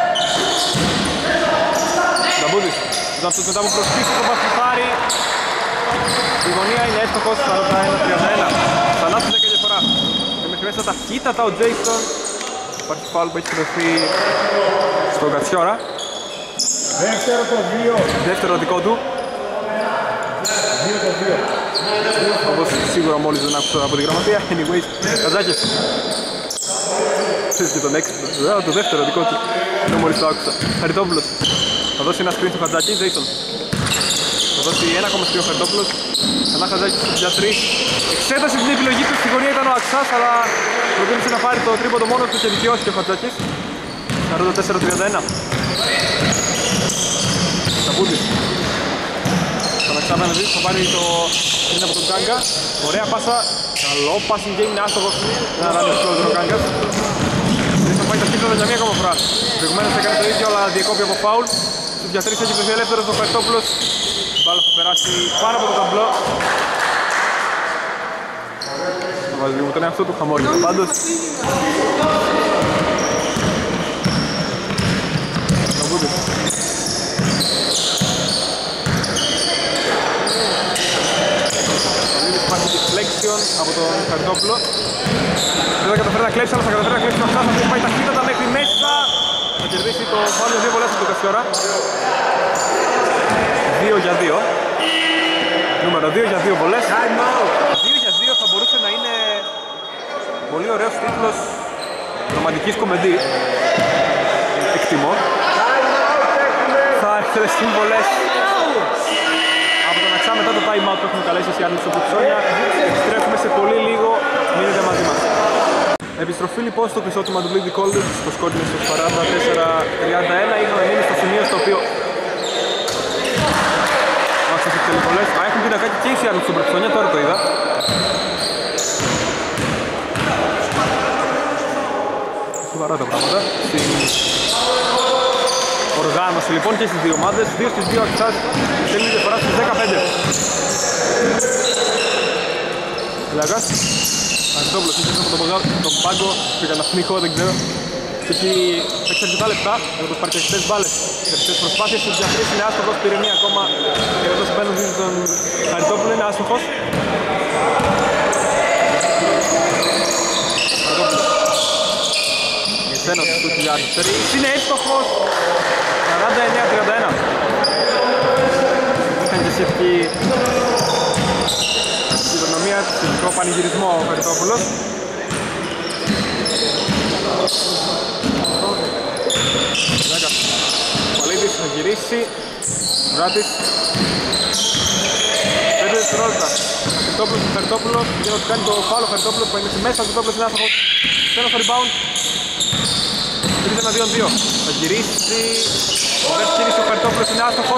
Νταμπούδης. Ζάμπτος μετά από προσπίσει το Πασχάρι. Η γωνία είναι εύστοχος, 41-31. Θανάσιζε και διαφορά. Και μέχρι μέσα ταχύτατα ο Jason. Υπάρχει φάουλ που έχει κρυφθεί στον Κατσιόρα. Δεύτερο το 2. Δεύτερο δικό του. 2 το 2. Όπως σίγουρα μόλις δεν άκουσα από τη γραμματεία. Anyways, Καζάκης. Ξέρεις και τον έξυπνο. Το δεύτερο δικό του. Δεν μόλις το άκουσα. Χαριτόπουλος. Θα δώσει ένα screen στο Χατζάκη, Jason. Θα δώσει ένα ακόμα screen ο Χαριτόπουλος. Ξανά Χατζάκη για 3. Εξέτασε την επιλογή του, στη γωνία ήταν ο Αξάς, αλλά προτίμησε να πάρει το τρίποντο μόνο του και δικαιώθηκε ο Χατζάκης. 44-31. Ταπούτης. Τον Αξά απέναντι, θα πάρει το screen από τον Κάγκα. Ωραία πάσα. Καλό passing game, είναι άστοχος. Δεν αρράνει ο Κάγκας. Θα πάει τα κύκλωτα για μία ακόμα φορά. Προηγουμένως έκανε το ίδιο, αλλά διακόπη από φάουλ. Στους διατρήσεις έχει βρεθεί ελεύθερος ο Χαριτόπουλος. Η μπάλα θα περάσει πάνω από το ταμπλό. Θα βάζει λίγο τον εαυτό του χαμόγελο πάντως. Ναβούτης. Βαλίδης υπάρχει deflection. από τον Χαριτόπουλο. Δεν θα καταφέρει να κλέψει, αλλά θα καταφέρει να κλέψει το Αξάς. Θα πάει ταχύτατα μέχρι μέσα. Θα κερδίσει το φάουλ 2 βολές από το Κασιόρα. 2 για 2. Νούμερο 2 για 2 βολές. 2 για 2 θα μπορούσε να είναι πολύ ωραίος τίτλος ρομαντικής κομμεντή. Εκτιμώ. Θα έρθει συμβολές από τον Αξά μετά το time out που έχουμε καλέσει οι άλλοι στο Πουτσόνια. Επιστρέφουμε σε πολύ λίγο, μείνετε μαζί μας. Επιστροφή λοιπόν στο κλεισότημα του Bleedy College, στο σκορ είναι στο 44-31. Είχαμε μείνει στο σημείο στο οποίο έχουν πει να κάνει και οι άλλοι στον Πουτσόνια, τώρα το είδα. Σοβαρά τα πράγματα. Οργάνωση λοιπόν και στις δύο ομάδες, 2 στις 2 Αξάς, θέλει διαφορά στις 15. Λαγάς, Αριστόπουλος, είχε από τον πάγκο, πήγα να πνίχω, δεν ξέρω. Και εκεί έχει αρκετά λεπτά, με τους παρκιακιστές μπάλες. Τελευταίες προσπάθειες του Τζαφρής είναι άστοχος, πήρε μία ακόμα και εδώ συμπαίνουν δίνει τον Χαριτόπουλο, είναι άστοχος. Γεσένος του 2003, είναι εύστοχος. 49-31. Είχαν και σχετική οικονομία, σχετικό πανηγυρισμό ο Χαριτόπουλος. Ο Παλίδης θα γυρίσει. Βράτης. 5 δευτερόλεπτα. Χαριτόπουλος του Χαριτόπουλο. Και να του κάνει το φάουλο Χαριτόπουλος που είναι στη μέση. Ο Χαριτόπουλος είναι άστοχος. Στέλνος στο rebound. 3-1-2-2. Θα γυρίσει. Ο δεύτερος γύρισε ο Χαριτόπουλος είναι άστοχος.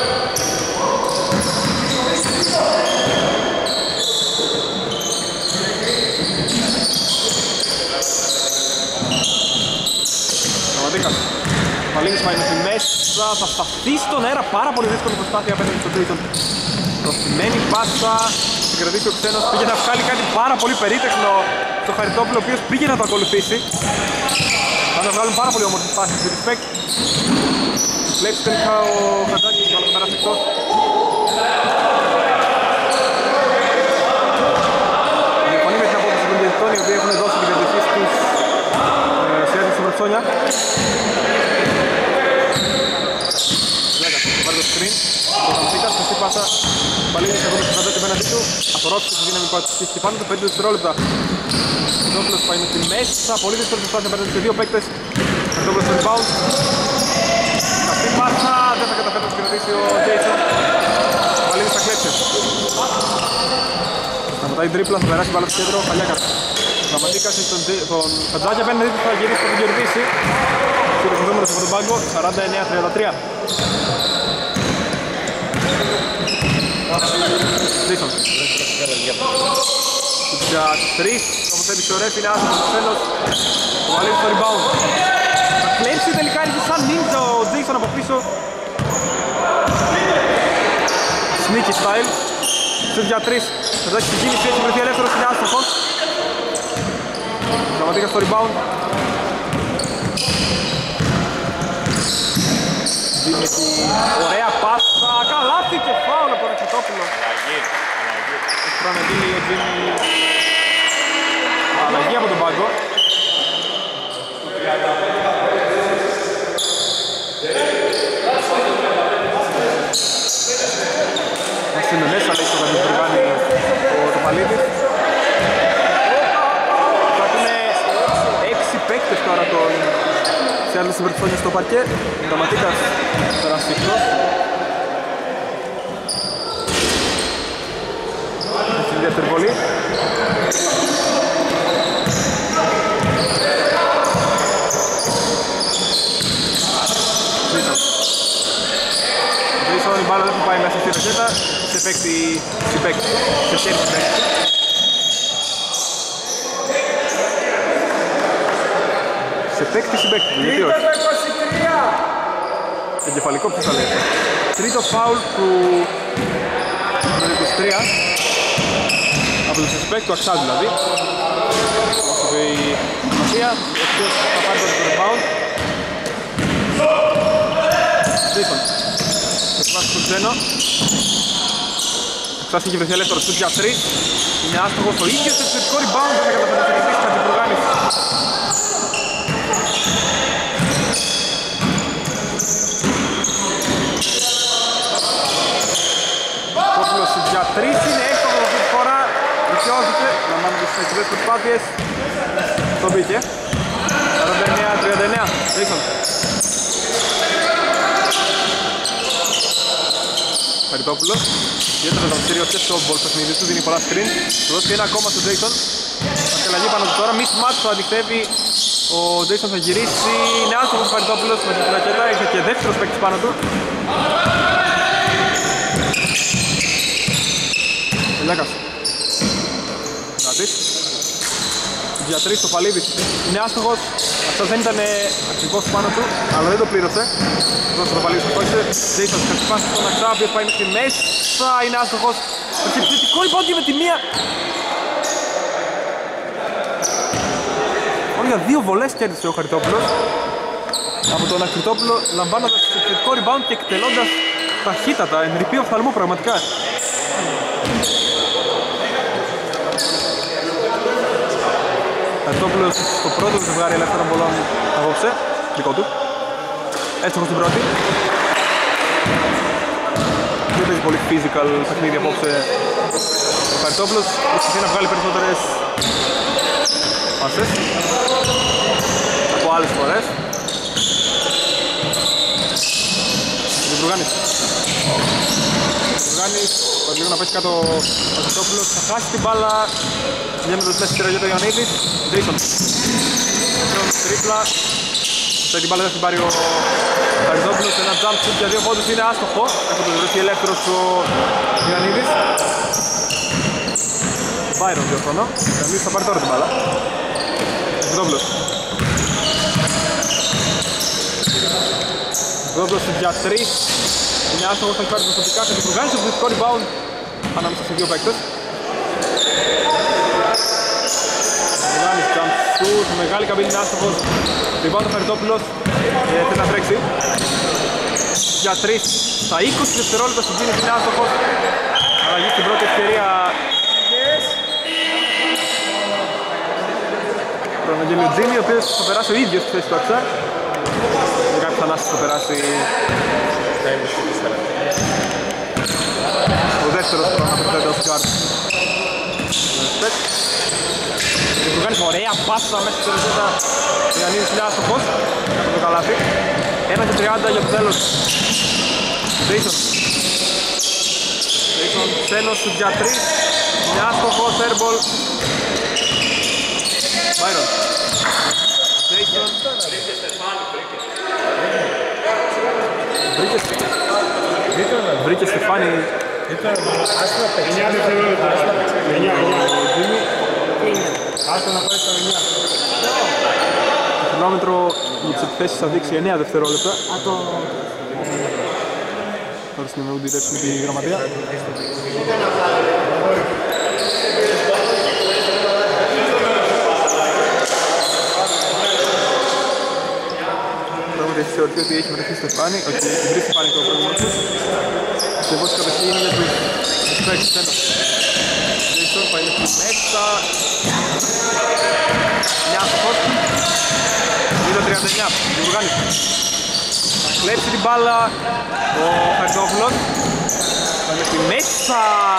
Πραγματικά. Ο Μαλίνης πάει στη μέσα, θα σταθεί στον αέρα, πάρα πολύ δύσκολη προσπάθεια απέναντι στον τρίτον. Προθυμένη πάσα, την κρατήσει ο ξένος, πήγε να βγάλει κάτι πάρα πολύ περίτεχνο στο Χαριτόπουλο, ο οποίος πήγε να το ακολουθήσει. Θα να βγάλουν πάρα πολύ όμορφη φάση στη respect. Βλέπει τελικά ο Χατζάκης, βάλω το περάσει εκτός. Διαφωνεί με την απόφαση των διαιτητών, οι οποίοι έχουν δώσει την κατοχή στους Σιάτες του Βρετσόνια. Βλέκας, βάλει το screen. Ο Χαμσίκας, χρυσή πάσα. Παλίνης εδώ με τον Χατζάκη απέναντι του. Απορρόφησε τη δύναμη που ασκήσει πάνω του 5 δευτερόλεπτα. Ο Ντόπουλος πάει με τη μέσα, πολύ δύσκολη προσπάθεια απέναντι σε δύο παίκτες. Ο Ντόπουλος στο rebound. Καυτή πάσα, δεν θα καταφέρει να την κρατήσει ο Τζέισον. Ο Παλίνης θα κλέψει. Σταματάει τρίπλα, θα περάσει μπάλα στο κέντρο, Παλιάκας. Γραμματίκας έχει τον Χατζάκη απέναντι του, θα γυρίσει και θα τον κερδίσει. Κύριος ο νούμερος από τον πάγκο, 49-33. Τζέισον. Για 3, όπως έπεισε ο Ρεφ, είναι άσχος στο τέλος. Ο Βαλίνης στο rebound. Θα κλέψει τελικά, είναι σαν νίντζα ο Τζέισον από πίσω. Sneaky style. Στους για 3. Εδώ έχει την κίνηση, έχει βρεθεί ελεύθερος, είναι άστοχος. Γραμματίκα στο rebound. Δίνει τη ωραία πάσα. Καλάθη και φάουλ από τον Εξωτόπουλο. Προαναγγείλει ο Τζίμι αλλαγή από τον πάγκο. Είναι μέσα, λέει στο Βαγγελπουργάνη το Παλίδης. Θα έχουν 6 παίκτες τώρα σε άλλες συμπεριφόνιες στο παρκέ. Ο Νταματίκας περασίκτος. Στην δεύτερη βολή. Τζέισον, η μπάλα δεν θα πάει μέσα στη ρακέτα. Σε παίκτη, σε χέρι παίκτη. Σε παίκτη συμπαίκτη, γιατί όχι. Εγκεφαλικό ποιος θα λέει. Τρίτο φάουλ του 23. Από τον συμπαίκτη του Αξά δηλαδή. Όσο και η Ματία, ο οποίος θα πάρει το rebound. Τζέισον. Θα σπάσει τον Τζένο. Φτάσει και βρεθεί ελεύθερος στους για 3. Είναι άστοχος ο ίδιος στο εξαιρετικό rebound, δεν θα καταφέρει να κερδίσει Χατζημπουργάνης. Κόπουλος στους για 3 είναι έστοχος αυτή τη φορά. Δικαιώθηκε, λαμβάνοντας τις εξαιρετικές προσπάθειες. Το μπήκε. 49-39, Jason. Χαριτόπουλος. Ιδιαίτερα το μυστήριο και στο μπολ παιχνίδι του, δίνει πολλά screen. Του δώσει ένα ακόμα στον Jason. Ασκελαγή πάνω του τώρα, mismatch το αντιθέτει. Ο Jason θα γυρίσει. Είναι άστοχος ο Χαριτόπουλος με την ρακέτα, έχει και δεύτερος παίκτης πάνω του. Ελέκας. Γρατής. Για 3 το Παλίδης. Είναι άστοχος. Αυτό δεν ήταν ακριβώς πάνω του, αλλά δεν το πλήρωσε. Δώσε το Παλίδης που χώρισε. Jason θα σπάσει στον Αξά, ο οποίος πάει μέχρι μέσα. Είναι άστοχος. Και επιθετικό λοιπόν και με τη μία. Όλοι για 2 βολές κέρδισε ο Χαριτόπουλος. Από τον Ακριτόπουλο λαμβάνοντας το επιθετικό rebound και εκτελώντας ταχύτατα. Ενρυπεί οφθαλμού πραγματικά. Χαριτόπουλος στο πρώτο του ζευγάρι ελεύθερων βολών απόψε. Δικό του. Έστοχος στην πρώτη. Δεν παίζει πολύ physical παιχνίδι απόψε ο Χαριτόπουλος. Προσπαθεί να βγάλει περισσότερες πάσες από άλλες φορές. Βουργάνης. Πάει λίγο να πέσει κάτω ο Χαριτόπουλος. Θα χάσει την μπάλα. Βγαίνοντας μέσα στη ρογιά του Ιωαννίδης. Jason. Τρίπλα. Την μπάλα δεν θα την πάρει ο Χαριτόπουλος. Ένα jump shoot για 2 πόντους είναι άστοχο. Έχω τον βρεθεί ελεύθερος ο Ιωαννίδης. Byron διορθώνω. Ιωαννίδης θα πάρει τώρα την μπάλα. Χαριτόπουλος. Χαριτόπουλος για 3. Είναι άστοχος, θα έχει πάρει προσωπικά. Θα την προγάνει στο επιθετικό rebound ανάμεσα σε 2 παίκτες. Μεγάλης jump shoot, μεγάλη καμπύλη είναι άστοχος. Rebound ο Χαριτόπουλος και θέλει να τρέξει. Για 3 στα 20 δευτερόλεπτα στην κίνηση είναι άστοχος. Αλλαγή στην πρώτη ευκαιρία. Τον Αγγέλιο Τζίμι, ο οποίος θα περάσει ο ίδιος στη θέση του Αξά. Και κάποιος Θανάσης θα περάσει ο δεύτερος προγραμματοποιητός guard. Του κάνει ωραία πάσα μέσα στη ρεζέτα. Ο Ιωαννίδης είναι άστοχος. Κάτω το καλάθι. 1:30 για το τέλος. Jason. Τέλος του για 3. Είναι άστοχος, airball. Byron. Jason. Βρήκε Στεφάνη. Άστο 9 δευτερόλεπτα. 9. Άστο να πάει στα 9. Το χιλιόμετρο για τις επιθέσεις θα δείξει 9 δευτερόλεπτα. Τώρα στην Ουντή ρέψουμε τη γραμματεία. Πράγματι έχει θεωρηθεί ότι έχει βρεθεί Στεφάνη, όχι, έχει βρει Στεφάνη το προηγούμενο του. Και εγώ κατευθείαν είναι για τους παίκτες πέντα. Jason πάει μέχρι μέσα. Μια άστοχος. 2:39, Γιουργάνης. Θα κλέψει την μπάλα ο Χαριτόπουλος. Πάει μέχρι μέσα.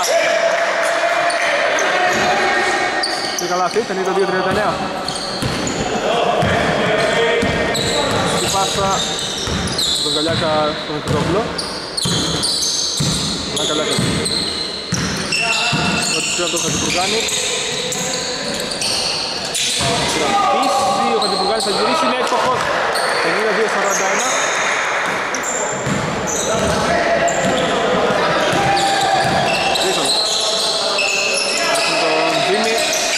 Και καλά αυτή, 52-39. Στην πάσα τον Καλιάκα στον Χαριτόπουλο. Ένα Καλιάκα. Το Χατζημπουργάνη. Ο Χατζημπουργάνης θα γυρίσει, είναι έξοχος. 52-41. Jason. Έχουν τον Τζίμι.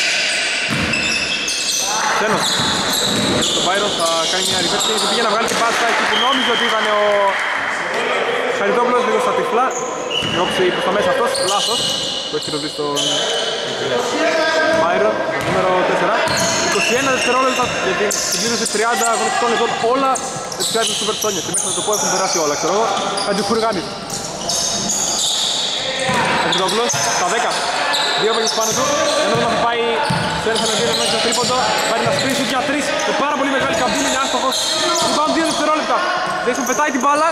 Ξένος. Τον Byron θα κάνει μια ριβέτση. Θα πήγε να βγάλει την πάσα εκεί που νόμιζε ότι ήταν ο Χαριτόπουλος, λίγο στα τυφλά. Διώξει προς τα μέσα αυτός, λάθος. Το έχει το βρει στον Byron, νούμερο 4. 21 δευτερόλεπτα για την συμπλήρωση 30 αγωνιστικών λεπτών, όλα δεξιά του Super Sonic. Μέχρι να το πω έχουν περάσει όλα, ξέρω εγώ. Χατζημπουργάνης. Πετρόπουλος, στα 10. Δύο παίκτες πάνω του. Ενώ δεν θα πάει στο έλθον ενδύο μέσα στο τρίποντο. Πάει να σπίσει για 3. Με πάρα πολύ μεγάλη καμπίνη, είναι άστοχος. Πάμε 2 δευτερόλεπτα. Jason πετάει την μπάλα.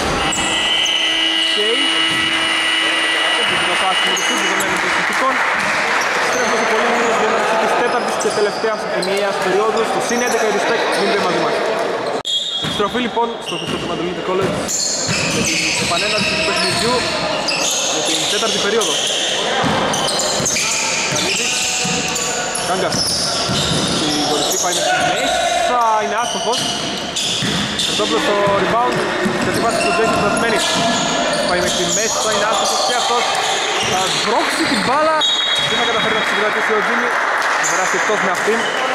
Και το άσχημο του σούτ, δεδομένου των συνθηκών. Στρέφουμε σε πολύ μήνες για να αρχίσει της τέταρτης και τελευταίας ενιαίας περίοδου. Στο συν 11 η Respect μείνετε μαζί μας. Στροφή λοιπόν στο Χριστόφιλο College με την επανέναρξη του παιχνιδιού για την τέταρτη περίοδο. Κανίδης, Κάγκας. Η κορυφή πάει μέσα, είναι άστοχος. Καρτόπλος στο rebound, και την βάση του Jason Πρασμένης. Πάει μέχρι μέσα, είναι άστοχος και αυτός θα σμπρώξει την μπάλα. Δεν θα καταφέρει να συγκρατήσει ο Τζίμι, θα περάσει εκτός με αυτήν.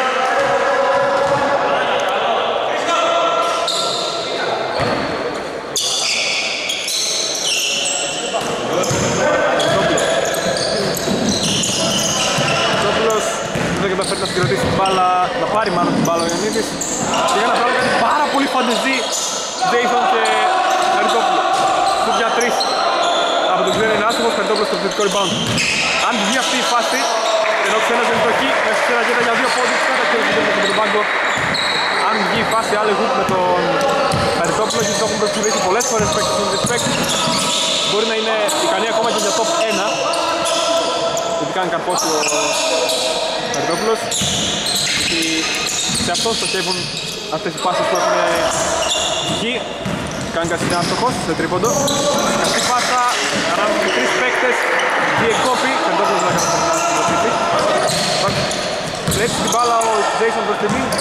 Δεν καταφέρει να συγκρατήσει την μπάλα, να πάρει μάλλον την μπάλα ο Ιωαννίδης. Και για να βγάλει κάτι πάρα πολύ φαντεζή Jason και Χαριτόπουλο. Σουτ για 3 από τον Ξένο είναι άστοχος, Χαριτόπουλος στο επιθετικό rebound. Αν βγει αυτή η φάση, ενώ Ξένος δεν είναι το εκεί, μέσα σε ένα γέτα για 2 πόντους, κατά και με τον πάγκο. Αν βγει η φάση άλλη hoop με τον Χαριτόπουλο, γιατί το έχουν προσκληθεί πολλές φορές παίκτες στον Respect, μπορεί να είναι ικανή ακόμα και για top 1. Γιατί κάνει καρπώσει ο Χαριτόπουλος, γιατί σε αυτόν στοχεύουν αυτές οι πάσες που έχουν βγει. Κάγκας είναι άστοχος σε τρίποντο. Αυτή πάσα, ανάμεσα με 3 παίκτες, διεκόπη. Χαριτόπουλος δεν θα καταφέρει να συμμετρήσει. Κλέψει την μπάλα ο Jason προς τη μήν.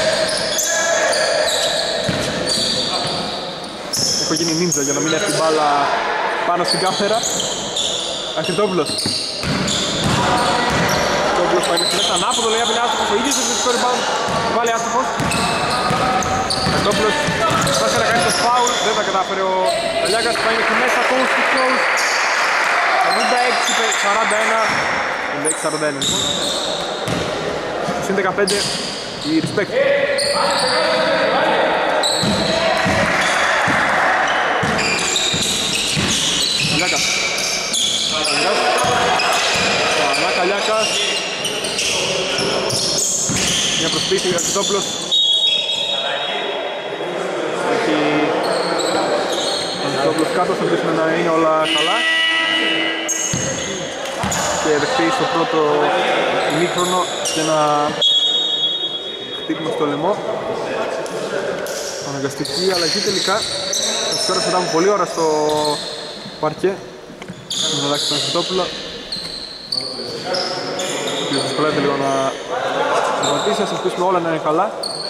Έχω γίνει νίντζα για να μην έρθει την μπάλα πάνω στην κάμερα. Χαριτόπουλος. Χαριτόπουλος πάει μέσα, ανάποδο λέει απειλή άστοχος, ο ίδιος στο rebound, βάλει άστοχος. Χαριτόπουλος φτάσει να κάνει το foul, δεν τα κατάφερε ο Ταλιάκας, πάει μέχρι μέσα, coast to coast. 56-41 λοιπόν. Συν 15 η Respect. Καλιάκας. Καλιάκας. Μια προσπίση για Χριστόπουλος. Έχει ο Χριστόπουλος κάτω, θα ελπίσουμε να είναι όλα καλά. Και δεχτεί στο πρώτο ημίχρονο και ένα χτύπημα στο λαιμό. Αναγκαστική αλλαγή τελικά. Στις ώρες μετά από πολλή ώρα στο παρκέ. Να αλλάξει τον Χριστόπουλο. Και δυσκολεύεται λίγο να σταματήσει, ας ελπίσουμε όλα να είναι καλά.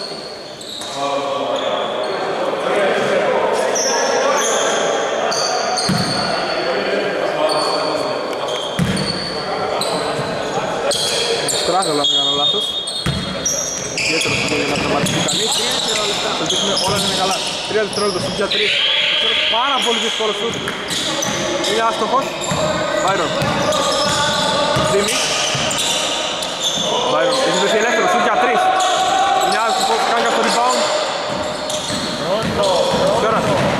Στράγγαλα, αν δεν κάνω λάθος. Ιδιαίτερα στο για να σταματήσει κανείς. 3 δευτερόλεπτα, ας ελπίσουμε όλα να είναι καλά. 3 δευτερόλεπτα, σουτ για 3. Πάρα πολύ δύσκολο σουτ. Είναι άστοχος. Byron. Δήμη. Byron, έχει δώσει ελεύθερο, σουτ για 3. Είναι άστοχος, Κάγκας στο rebound. Τώρα.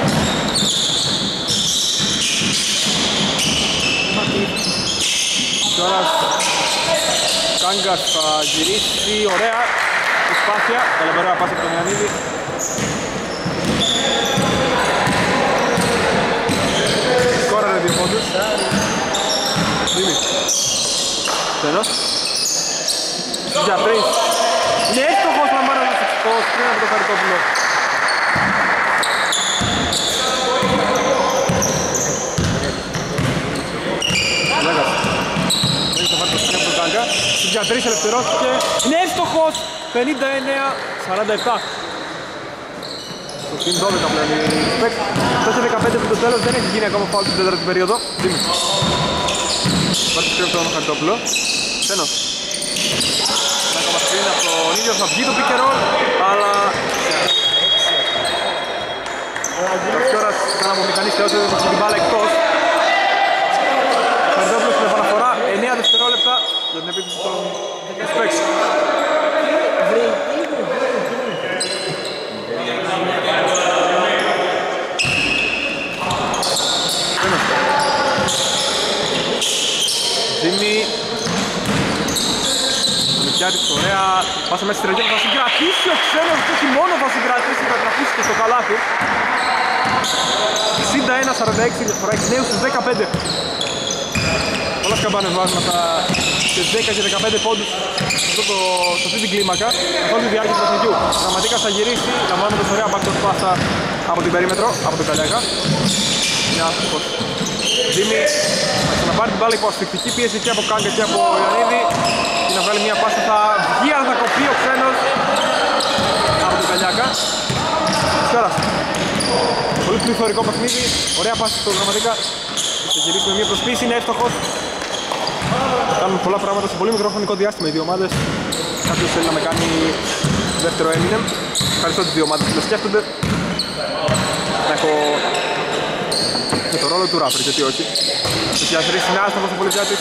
Τώρα Κάγκας θα γυρίσει, ωραία προσπάθεια, καλή πάσα από τον Ιωαννίδη. Σκόραρε 2 πόντους. Δήμη. Τέλος. Για 3. Είναι έστοχος να μάρα το σκριν από το Χαριτόπουλο. Λέγας. Έχει το φάρει το σκριν από τον Κάγκα. Για 3 ελευθερώθηκε. Είναι έστοχος. 59-47. Στο συν 12 πλέον η Respect. Το έχει 15 από το τέλος, δεν έχει γίνει ακόμα φάουλ στην τέταρτη περίοδο. Δήμη. Πάρει το σκριν από τον Χαριτόπουλο. Στένος. Ένα ακόμα σκριν από τον ίδιο, θα βγει το pick and roll, αλλά... Ταξιόρας κάνα από μηχανή θεός, έδωσε την μπάλα εκτός. Χαριτόπουλος στην επαναφορά, 9 δευτερόλεπτα για την επίθεση των Respect. Μολυβιάτης, ωραία. Πάσα μέσα στη ρεγγέλα, θα συγκρατήσει ο Ξένος, όχι μόνο θα συγκρατήσει, θα τραβήσει και στο καλάθι. 61-46 διαφορά, έχει νέους στους 15. Πολλά σκαμπάνες βάζουν αυτά σε 10 και 15 πόντους σε αυτή την κλίμακα, σε όλη τη διάρκεια του παιχνιδιού. Γραμματίκας θα γυρίσει, λαμβάνοντας ωραία backdoor πάσα από την περίμετρο, από τον Καλιάκα. Είναι άστοχος. Δήμη θα ξαναπάρει την μπάλα υπό ασφυκτική πίεση και από Κάγκα και από Ιωαννίδη. Και να βγάλει μια πάσα, θα βγει αλλά θα κοπεί ο Ξένος από τον Καλιάκα. Σκέρασε. Πολύ πληθωρικό παιχνίδι, ωραία πάση στο Γραμματίκα. Θα γυρίσει με μια προσπίση, είναι εύστοχος. Κάνουν πολλά πράγματα σε πολύ μικρό χρονικό διάστημα οι δύο ομάδες. Κάποιος θέλει να με κάνει δεύτερο Eminem. Ευχαριστώ τις δύο ομάδες που το σκέφτονται. Να έχω και το ρόλο του ράπερ, γιατί όχι. Το διαθρής είναι άστοχος ο Πολυβιάτης.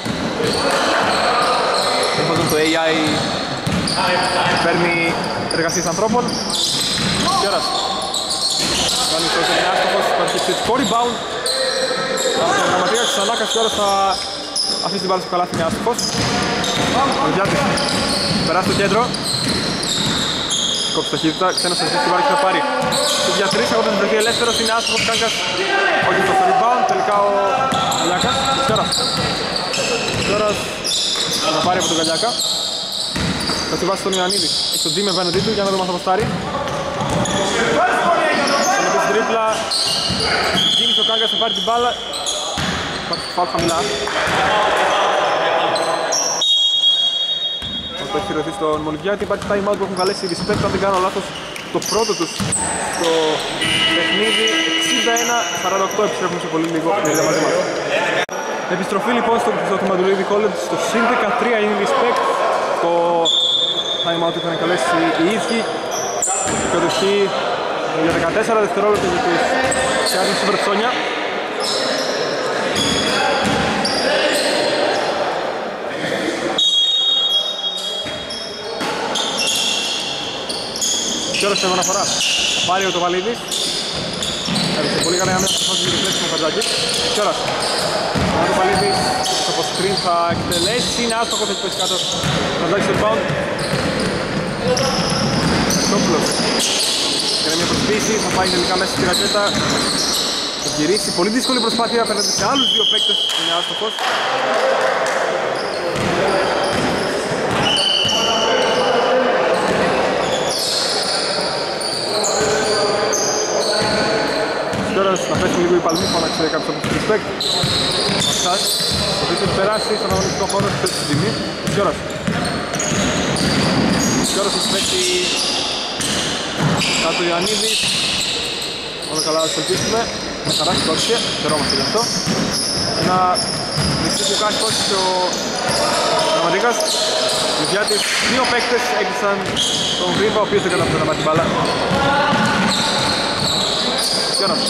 Εφόσον το AI παίρνει εργασίες ανθρώπων. Κιόρας. Κάνει το είναι άστοχος, υπάρχει επιθετικό rebound. Από τον Γραμματίκα Ξανάκας Κιόρας θα αφήσει την μπάλα στο καλάθι, είναι άστοχος. Πολυβιάτης. Περάσει στο κέντρο. Κόψει ταχύτητα, Ξένος θα ζήσει την μπάλα και θα πάρει. Για 3 αγώνες βρεθεί ελεύθερος, είναι άστοχος, Κάγκας. Όχι στο rebound, τελικά ο Καλιάκας. Κιόρας θα πάρει από τον Καλιάκα. Θα τη βάσει τον Ιωαννίδη. Έχει τον Τζίμι απέναντί του για να δούμε αν θα αποστάρει. Θα πει στην τρίπλα. Κίνησε ο Κάγκας, θα πάρει την μπάλα. Υπάρχει φάουλ χαμηλά. Αυτό έχει ρωτήσει στον Μολυβιάτη. Υπάρχει time out που έχουν καλέσει οι Respect, αν δεν κάνω λάθος, το πρώτο τους στο παιχνίδι. 61-48 επιστρέφουν σε πολύ λίγο. Επιστροφή λοιπόν στο Τιμαντουλίδη College, στο συν 13 είναι Respect. Το time out είχαν καλέσει οι ίδιοι. Κατοχή για 14 δευτερόλεπτα για τους Κιάρνους στη Βρετσόνια. Και ώρα σε επαναφορά. Πάρει ο Τοβαλίδης. Έδωσε πολύ καλά για να φτάσει την πλέξη με Φαρτζάκη. Και ώρα. Ο Τοβαλίδης στο screen θα εκτελέσει. Είναι άστοχος, έχει πέσει κάτω. Φαρτζάκη στο rebound. Χριστόπουλος. Έκανε μια προσποίηση, θα πάει τελικά μέσα στη ρακέτα. Θα γυρίσει. Πολύ δύσκολη προσπάθεια απέναντι σε άλλους δύο παίκτες. Είναι άστοχος. Να πέσουν λίγο οι παλμοί, φώναξε κάποιος από τους Respect. Μασάς, ο οποίος έχει περάσει στον αγωνιστικό χώρο στη θέση της τιμή. Κιόρας. Κιόρας έχει πέσει κάτω Ιωαννίδης. Όλα καλά, να τους ελπίσουμε. Με χαρά στην κόψη, χαιρόμαστε γι' αυτό. Ένα μισή που κάνει κόψη ο Γραμματίκας. Λιβιάτης, δύο παίκτες έκλεισαν τον Βίβα, ο οποίος δεν καταφέρει να πάρει την μπάλα. Κιόρας.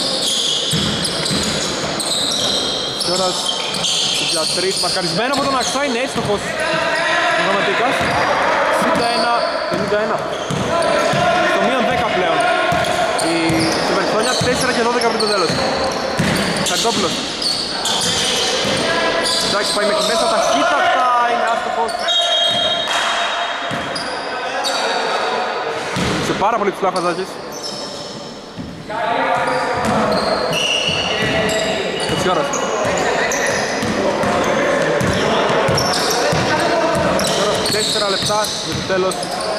Κιόρας για 3, μαρκαρισμένο από τον Αξά, είναι έστοχος ο Γραμματίκας. 61-51. Στο μείον 10 πλέον. Η Σουβερθόνια 4 και 12 πριν το τέλος. Χαριτόπουλος. Εντάξει, πάει μέχρι μέσα, ταχύτατα, είναι άστοχος. Σε πάρα πολύ ψηλά Χαζάκης. Κιόρας. 4 λεπτά για το τέλος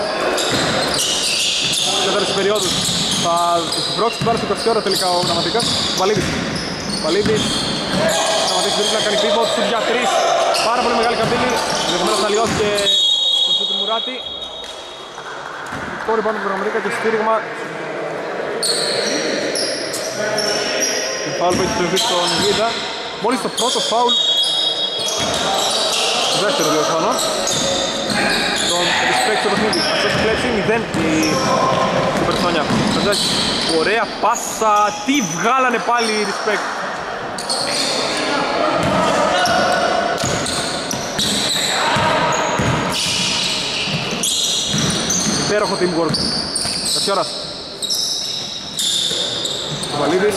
της δεύτερης περίοδου. Θα σπρώξει την μπάλα στο Κασιόρα τελικά ο Γραμματίκας. Βαλίδης. Βαλίδης. Γραμματίκας δεν να κάνει πίπο, του για 3. Πάρα πολύ μεγάλη καμπύλη. Ενδεχομένως να λιώθηκε το σου του Μουράτη. Κόρη πάνω από τον Γραμματίκα και στήριγμα. Το φάουλ που έχει τρεβεί στον Γίδα. Μόλις το πρώτο φάουλ. Το δεύτερο διορθώνω. Τον Respect στο παιχνίδι. Αυτό έχει κλέψει 0 η Σουβερθόνια. Ωραία πάσα. Τι βγάλανε πάλι οι Respect. Υπέροχο teamwork. Κασιόρας. Βαλίδης.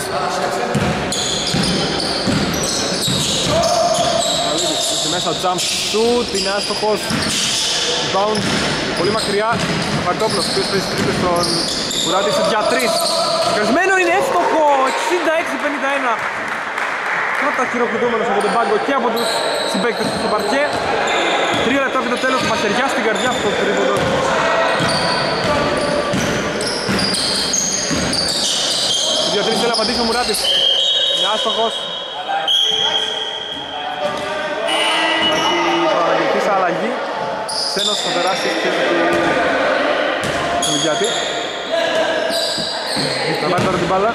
Βαλίδης, μέσα jump shoot, είναι άστοχος. Rebound πολύ μακριά. Ο Χαρτόπουλος, ο οποίος παίζει τρίπλες στον Κουράτης για 3. Σκασμένο είναι εύστοχο, 66-51. Πρώτα χειροκροτούμενος από τον πάγκο και από τους συμπαίκτες του στο παρκέ. 3 λεπτά από το τέλος, μαχαιριά στην καρδιά αυτό το τρίποντο. Για 3 θέλει να απαντήσει ο Μουράτης. Είναι άστοχος. Θα αναγγελθεί σε αλλαγή. Ξένος θα περάσει στη θέση του Λουγκιάτη. Θα πάρει τώρα την μπάλα.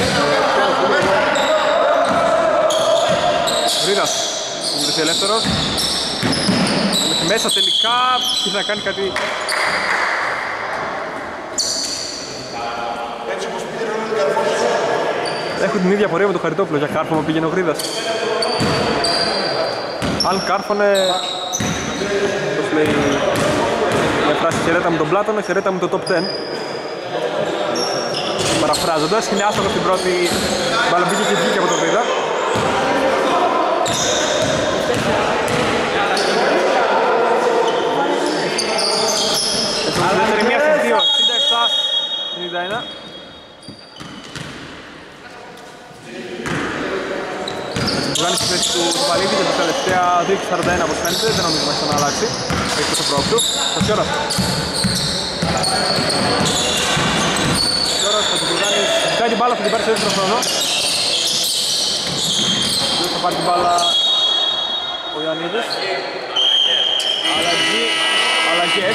Βρίδας. Είναι ελεύθερος. Μέχρι μέσα τελικά. Και θα κάνει κάτι. Έχω την ίδια πορεία με τον Χαριτόπουλο για κάρφωμα πήγαινε ο Γρίδας. Αν κάρφωνε, όπως λέει μια φράση, χαιρέτα μου τον Πλάτωνα, χαιρέτα μου το top 10. Παραφράζοντας, είναι άστοχο στην πρώτη μπάλα, μπήκε και βγήκε από τον Γρίδα. Δεύτερη μία στις 2, 67-91. Βγάλει στη θέση του Παλίδη και τα τελευταία 2.41 όπως φαίνεται, δεν νομίζω να έχει να αλλάξει. Έχει το πρόβλημα του. Κασιόρας. Κασιόρας θα την βγάλει, ζητάει την μπάλα, θα την πάρει σε δεύτερο χρόνο. Θα πάρει την μπάλα ο Ιωαννίδης. Αλλαγές.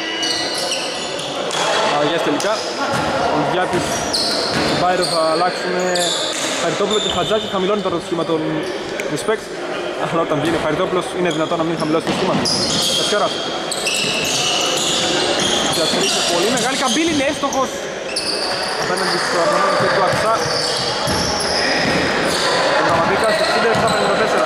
Αλλαγές τελικά. Ο Γιάτης και ο Μπάιρο θα αλλάξουν Χαριτόπουλο και Χατζάκη. Χαμηλώνει τώρα το σχήμα των Respect. Αλλά όταν βγαίνει ο Χαριτόπουλος είναι δυνατόν να μην χαμηλώσει το σχήμα του. Κασιόρας. Για τρεις πολύ μεγάλη καμπύλη, είναι εύστοχος. Απέναντι στο αγωνόμενο και του Αξά. Ο Γραμματίκας 67-54.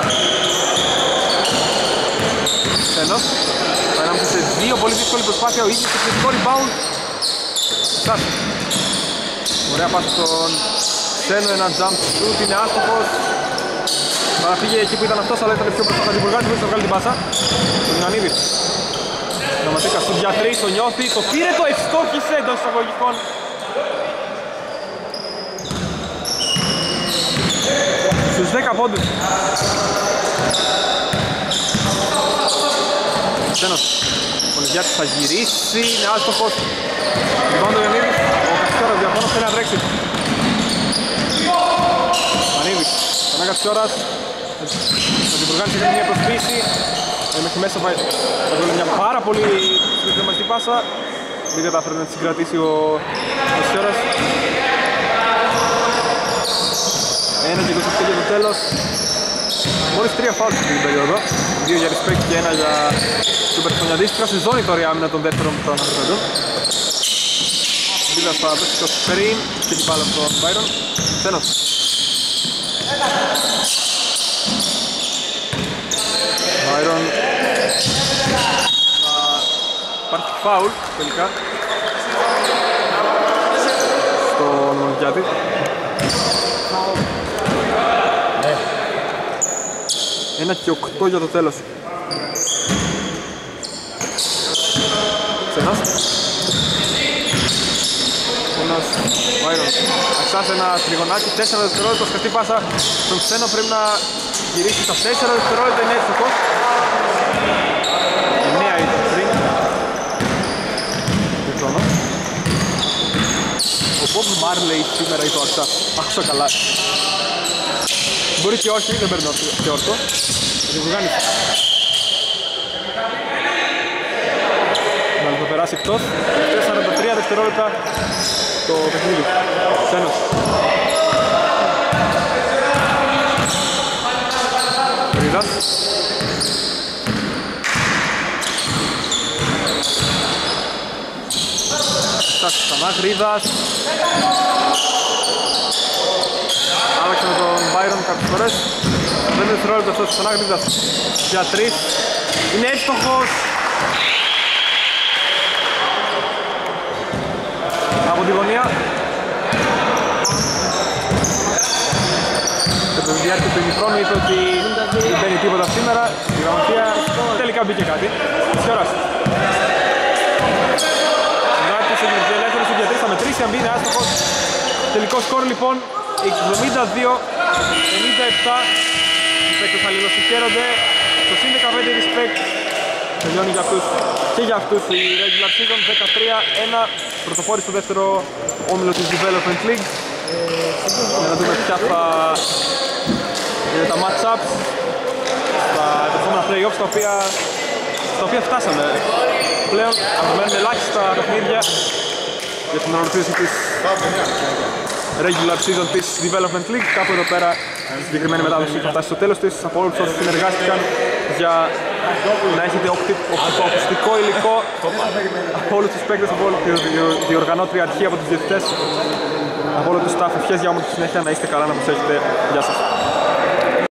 Ξένος. Ανάμεσα σε δύο πολύ δύσκολη προσπάθεια, ο ίδιος και θετικό rebound. Σάς. Ωραία πάση στον Ξένο, ένα jump shoot, είναι άστοχος. Παραφύγε εκεί που ήταν αυτός, αλλά ήταν πιο μπροστά ο Χατζημπουργάτης, μπορείς να βγάλει την πάσα. Τον Ιωαννίδη. Γραμματίκα στον για 3, το νιώθει, το πήρε, το ευστόχισε εντός εισαγωγικών. Στους 10 πόντους. Ξένος. Ο Λιδιάτης θα γυρίσει, είναι άστοχος. Λοιπόν το Ιωαννίδης, ο Κασιόρας διαφώνος θέλει να τρέξει. Μανίδης, τον Κασιόρας. Θα την προγάνει σε μια προσποίηση. Μέχρι μέσα θα βγάλει μια πάρα πολύ συγκεκριμένη πάσα. Δεν κατάφερε να τη συγκρατήσει ο Κασιόρας. 1 και 28 για το τέλος. Μόλις 3 φάουλ στην περίοδο. 2 για Respect και 1 για Super Φωνιαντής. Πήρα στη ζώνη τώρα η άμυνα των δεύτερων προαναφερόντων. Βίδας θα δώσει το screen και την μπάλα στον Byron. Ξένος. Byron. Θα υπάρχει φάουλ τελικά στον Μονικιάτη. Ένα και 8 για το τέλος. Ξένος. Ξένος. Byron. Αξάς ένα τριγωνάκι, 4 δευτερόλεπτα σκαστή πάσα. Τον Ξένο πρέπει να γυρίσει στα 4 δευτερόλεπτα, είναι εύστοχος. 9 ήταν πριν. Ο Bob Marley σήμερα είπε ο Αξά. Άκουσα καλά. Μπορεί και όχι, δεν παίρνω και όρθο. Θα την βγάλει. Θα περάσει εκτός. 43 δευτερόλεπτα το παιχνίδι. Ξένος. Γρίδας. Ξανά Γρίδας. Άλλαξε με τον Byron κάποιες φορές. 5 δευτερόλεπτα αυτός ξανά Γρίδας. Για 3. Είναι εύστοχος. Από τη γωνία. κατά τη διάρκεια του ημιχρόνου είπε ότι δεν μπαίνει τίποτα σήμερα. Η Γραμματεία τελικά μπήκε κάτι. Της ώρας. Γκάτης έγινε ελεύθερος για 3, θα μετρήσει αν μπει, είναι άστοχος. Τελικό σκορ λοιπόν 72-97. Οι παίκτες αλληλοσυγχαίρονται. Το συν 15 respect τελειώνει για αυτούς και για αυτούς η regular season. 13-1 πρωτοπόροι στο δεύτερο όμιλο της Development League. Για να δούμε ποια θα είναι τα match-ups στα επόμενα play-offs στα οποία φτάσαμε. Πλέον απομένουν ελάχιστα παιχνίδια για την ολοκλήρωση της regular season της Development League. Κάπου εδώ πέρα η συγκεκριμένη μετάδοση θα φτάσει στο τέλος της. Από όλους όσους συνεργάστηκαν για να έχετε οπτικοακουστικό υλικό, από όλους τους παίκτες, από όλη τη διοργανώτρια αρχή, από τους διαιτητές, από όλο το staff, ευχές για όμως τη συνέχεια, να είστε καλά, να προσέχετε. Γεια σας.